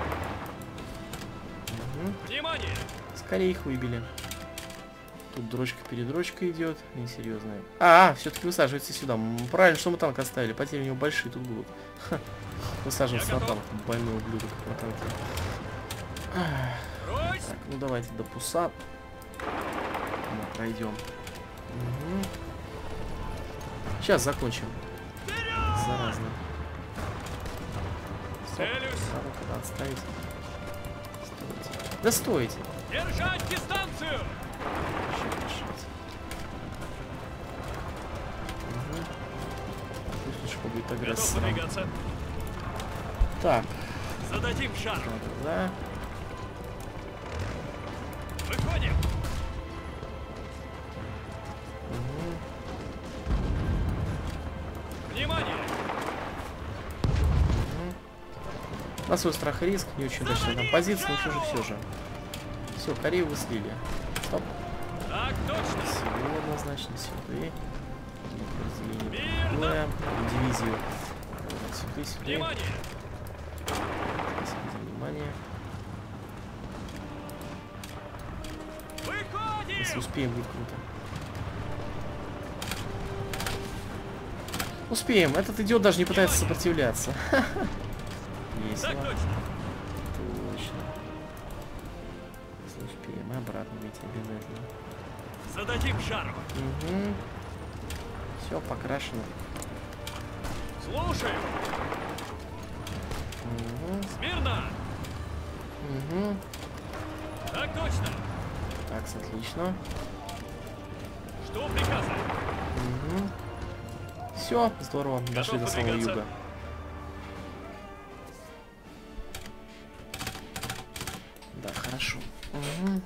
Угу. Внимание. Скорее их выбили. Тут дрочка-передрочка идет. Несерьезная. А, а все-таки высаживается сюда. М, Правильно, что мы танк оставили. Потери у него большие тут будут. Ха. Высаживаться на танк. Больной ублюдок на танке. Брось. Так, ну давайте до пуса. Мы пройдем. Угу. Сейчас закончим. Заразно. Стоп. Целюсь. Надо куда отставить. Стойте. Да стойте. Держать дистанцию. Решать, решать. Угу. Пусть лучше побудет Готов агрессором. выдвигаться. Так. Зададим шар. Да. Выходим. Угу. Внимание. На свой страх и риск, не очень удачная там позиция, но все же, все же. Все, Корею вы слили. Стоп. Так точно. Всего однозначно сюда. Разделение Мирно. другое. Дивизию. Сюда, сюда. Внимание. Спасибо за внимание. Выходим. Если успеем, будет круто. Успеем. Этот идиот даже не пытается сопротивляться. Весело. Так точно. Точно. Если успеем, обратно выйти обязательно. Зададим шару. Угу. Все покрашено. Слушай. Угу. Смирно. Угу. Так точно. Так, отлично. Что приказано? Угу. Все, здорово, дошли до самого юга. Да, хорошо. Угу.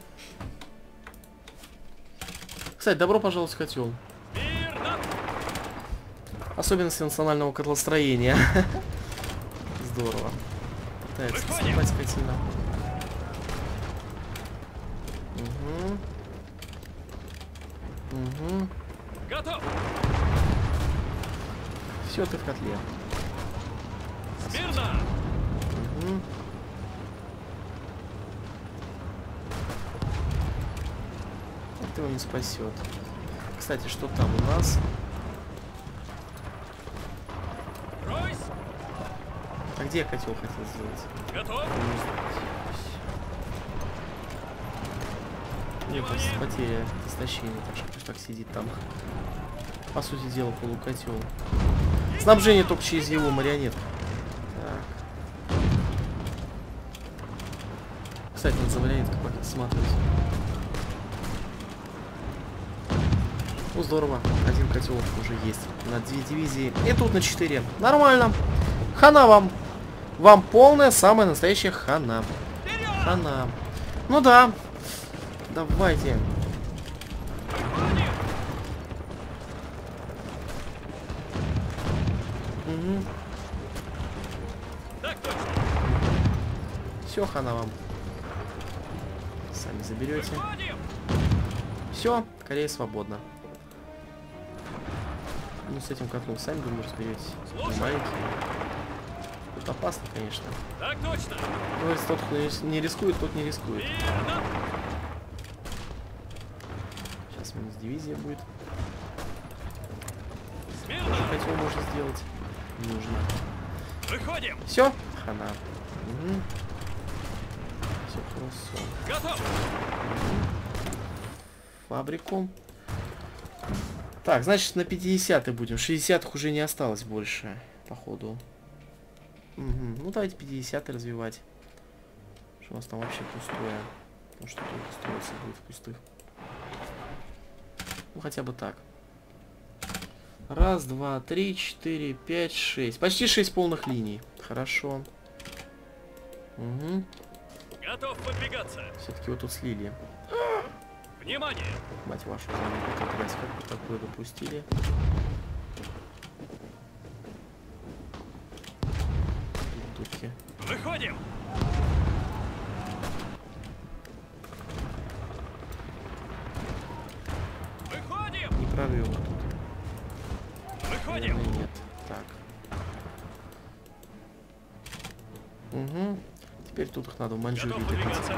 Кстати, добро пожаловать в котел. Мирно. Особенности национального котлостроения. Здорово. Пытается поступать скотина. Угу. Угу. Готов. Все, ты в котле. Смирно. Угу. Это его не спасет. Кстати, что там у нас? Ройс. А где я котел хотел сделать? Готов. Нет, просто потеря истощения, так что пусть так сидит там. По сути дела, полукотел. Снабжение только через его марионетку. Так. Кстати, надо за марионеткой посмотреть. Ну здорово, один котел уже есть. На две дивизии. И тут на четыре. Нормально. Хана вам. Вам полная, самая настоящая хана. Хана. Ну да. Давайте. Угу. Так точно. Все, хана вам. Сами заберете. Выходим. Все, Корея свободна. Ну, с этим котлом сами, думаю, разберетесь. Маленький. Тут опасно, конечно. Так точно. Говорится, тот, кто не рискует, тот не рискует. Мирно. Сейчас минус дивизия будет. Смирно. Хотел можно сделать. Нужно. Выходим. Все, хана. Угу. Все хорошо. Готов. Фабрику. Так, значит, на пятидесятых будем. шестидесятых уже не осталось больше, походу. Угу. Ну, давайте пятидесятые развивать. Что у нас там вообще пустое. Ну, что только строится будет в пустых. Ну, хотя бы так. Раз, два, три, четыре, пять, шесть. Почти шесть полных линий. Хорошо. Угу. Готов подвигаться. Все-таки вот тут слили. Внимание. Мать вашу, за этот газ, как бы такое допустили. Дурки. Выходим. Выходим. Не прорыва тут. Выходим. Наверное, нет. Так. Угу. Теперь тут их надо в Маньчжурию Готов бегать. подвигаться.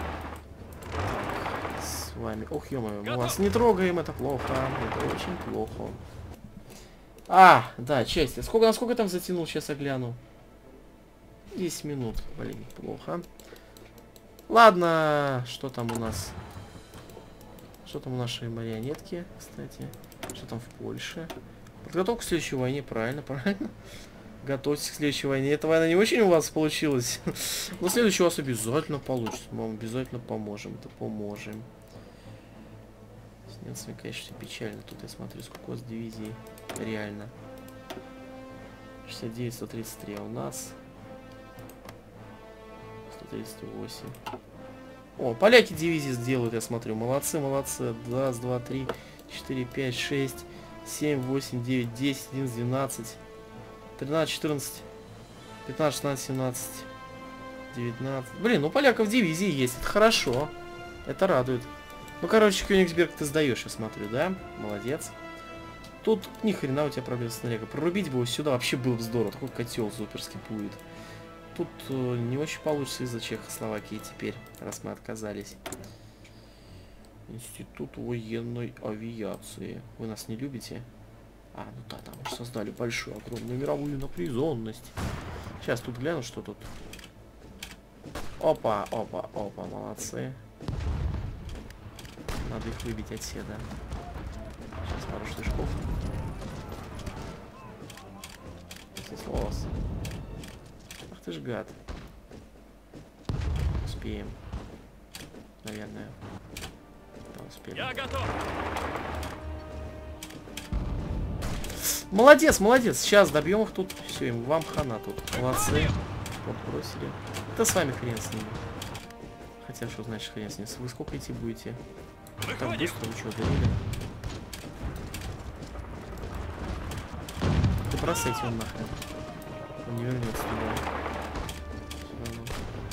С вами. Ох, ё-моё, мы Готов. вас не трогаем, это плохо. Это очень плохо. А, да, часть. Сколько, насколько там затянул, сейчас я гляну. десять минут. Блин, плохо. Ладно, что там у нас? Что там у нашей марионетки, кстати? Что там в Польше? Подготовка к следующей войне, правильно, правильно. Готовьтесь к следующей войне. Эта война не очень у вас получилась. Но следующий у вас обязательно получится. Мы вам обязательно поможем. Это поможем. С немцами, конечно, все печально. Тут я смотрю, сколько у вас дивизий. Реально. шестьдесят девять, сто тридцать три. А у нас сто тридцать восемь. О, поляки дивизии сделают, я смотрю. Молодцы, молодцы. Раз, два, три, четыре, пять, шесть, семь, восемь, девять, десять, одиннадцать, двенадцать, тринадцать, четырнадцать, пятнадцать, шестнадцать, семнадцать, девятнадцать. Блин, ну поляков дивизии есть. Это хорошо. Это радует. Ну, короче, Кёнигсберг ты сдаешь, я смотрю, да? Молодец. Тут ни хрена у тебя проблем с снаряга. Прорубить бы его сюда вообще было бы здорово. Такой котел суперский будет. Тут э, не очень получится из-за Чехословакии теперь, раз мы отказались. Институт военной авиации. Вы нас не любите? А, ну да, там уже создали большую, огромную мировую напряженность. Сейчас тут гляну, что тут. Опа, опа, опа, молодцы. Надо их выбить отседа. Сейчас пару штычков. Здесь волос. Ах ты ж гад. успеем. Наверное. Да, успели. Я готов. Молодец, молодец. Сейчас добьем их тут. Все, им вам хана тут. Молодцы. Вот бросили. Да с вами хрен с ними. Хотя что значит хрен с ними? Вы сколько идти будете? Так Выходим. быстро, вы что, одурели? Да бросайте он нахрен. Он не вернется туда. Всё равно.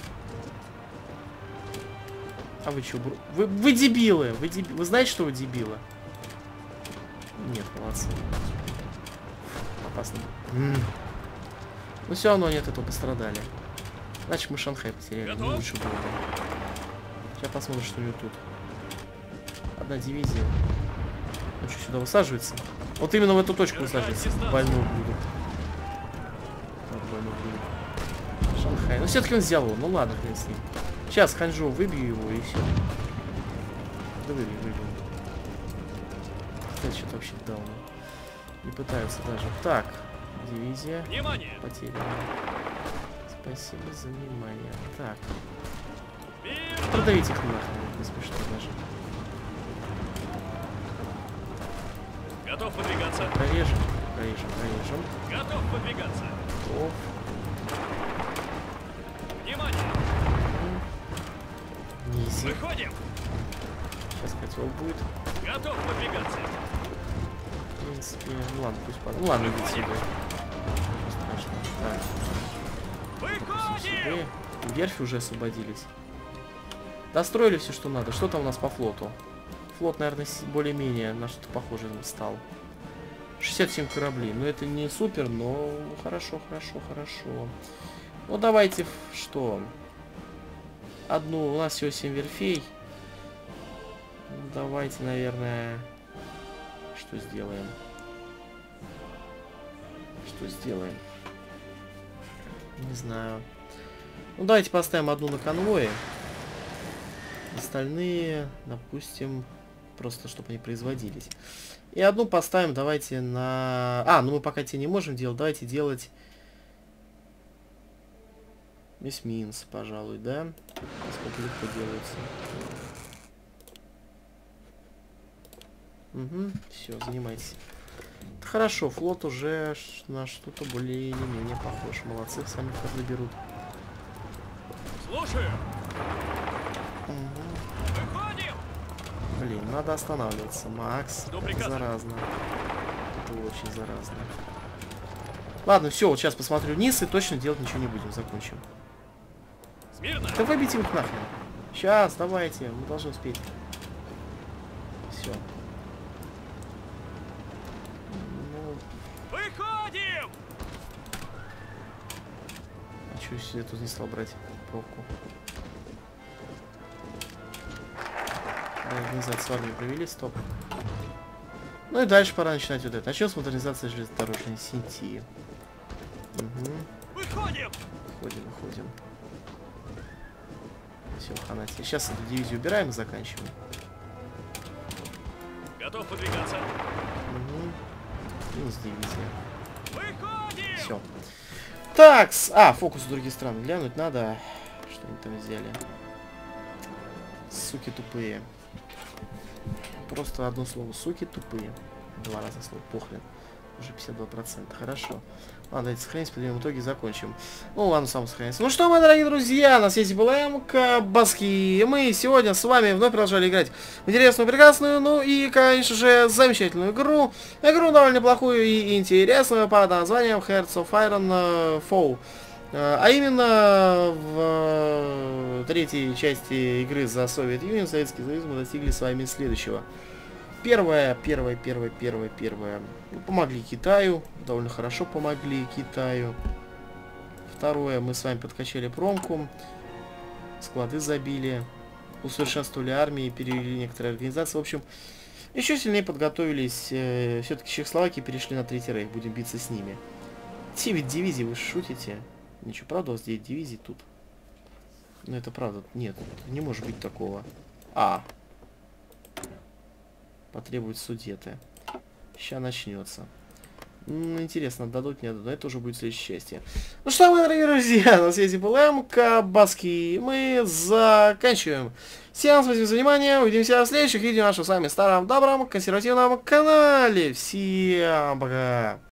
А вы что, бру... вы, вы дебилы! Вы, деб... вы знаете, что вы дебилы? Нет, молодцы. Опасно. М. Но все равно они от этого пострадали. Значит, мы Шанхай потеряли. Не лучше было бы. Сейчас посмотрим, что у него тут. Одна дивизия. Он что, сюда высаживается? Вот именно в эту точку высаживается. Больной ублюдок. Вот больной ублюдок. Шанхай. Ну все-таки он взял его. Ну ладно, хрен с ним. Сейчас Ханчжоу выбью его и все. Да выбью, выбью. Кстати, что-то вообще дал. Не пытаются даже. Так, дивизия. Внимание! Потеряна. Спасибо за внимание. Так. Мир! Продавите их нахрен. Не смешно даже. Готов выдвигаться. Прорежем, прорежем, прорежем. Готов выдвигаться. Готов. Внимание! Низи. Выходим. Сейчас котел будет. Готов выдвигаться. В принципе, ну ладно, пусть падает. Ну ладно, идите сюда. Ничего страшного. Так. Выходим. Сюда. Верфи уже освободились. Достроили все, что надо. Что там у нас по флоту? Флот, наверное, более-менее на что-то похоже стал. шестьдесят семь кораблей. Ну, это не супер, но хорошо, хорошо, хорошо. Ну, давайте что? Одну. У нас всего семь верфей. Ну, давайте, наверное... Что сделаем? Что сделаем? Не знаю. Ну, давайте поставим одну на конвое. Остальные, допустим, просто чтобы они производились. И одну поставим, давайте на... А, ну мы пока те не можем делать. Давайте делать... эсминцы, пожалуй, да? Сколько легко делается. Угу, все, занимайтесь. Хорошо, флот уже на что-то более или менее похож. Молодцы, сами как заберут. Слушаю. Угу. Выходим. Блин, надо останавливаться. Макс, Что это приказано? заразно. Это очень заразно. Ладно, все, вот сейчас посмотрю вниз и точно делать ничего не будем. Закончим. Смирно. Да выбейте их нахрен. Сейчас, давайте, мы должны успеть. Все. Ну, Выходим. а что я тут не стал брать пробку? Да, организацию армии провели, стоп. Ну и дальше пора начинать вот это. Начнем с модернизации железнодорожной сети. Угу. Выходим. Выходим, выходим. Все, ханати. Сейчас эту дивизию убираем и заканчиваем. Готов выдвигаться. Угу. Минус дивизия. Выходим. Все. Так, а, фокус в другие страны глянуть надо. Что они там взяли? Суки тупые. Просто одно слово. Суки тупые. Два раза слово. Похрен. Уже пятьдесят два процента. Хорошо. Ладно, давайте сохранимся, подведем итоги, закончим. Ну ладно, сам сохранимся. Ну что, мои дорогие друзья, на связи была МК Баски. И мы сегодня с вами вновь продолжали играть в интересную, прекрасную, ну и, конечно же, замечательную игру. Игру довольно неплохую и интересную под названием Hearts of Iron Foe. А именно в третьей части игры за Soviet Union, Советский Союз, мы достигли с вами следующего. Первое, первое, первое, первое, первое. Мы помогли Китаю, довольно хорошо помогли Китаю. Второе, мы с вами подкачали промку, склады забили, усовершенствовали армии, перевели некоторые организации. В общем, еще сильнее подготовились. Э, Все-таки Чехословакии перешли на Третий Рейх, будем биться с ними. девять дивизий, вы шутите? Ничего, правда, у вас девять дивизий тут? Ну это правда, нет, не может быть такого. А. Потребуют Судеты. Сейчас начнется. М, Интересно, дадут, не дадут. Это уже будет в следующей части. Ну что, мои дорогие друзья, на связи был МК Баски. Мы заканчиваем. Всем спасибо за внимание. Увидимся в следующих видео нашего с вами старом, добром, консервативном канале. Всем пока.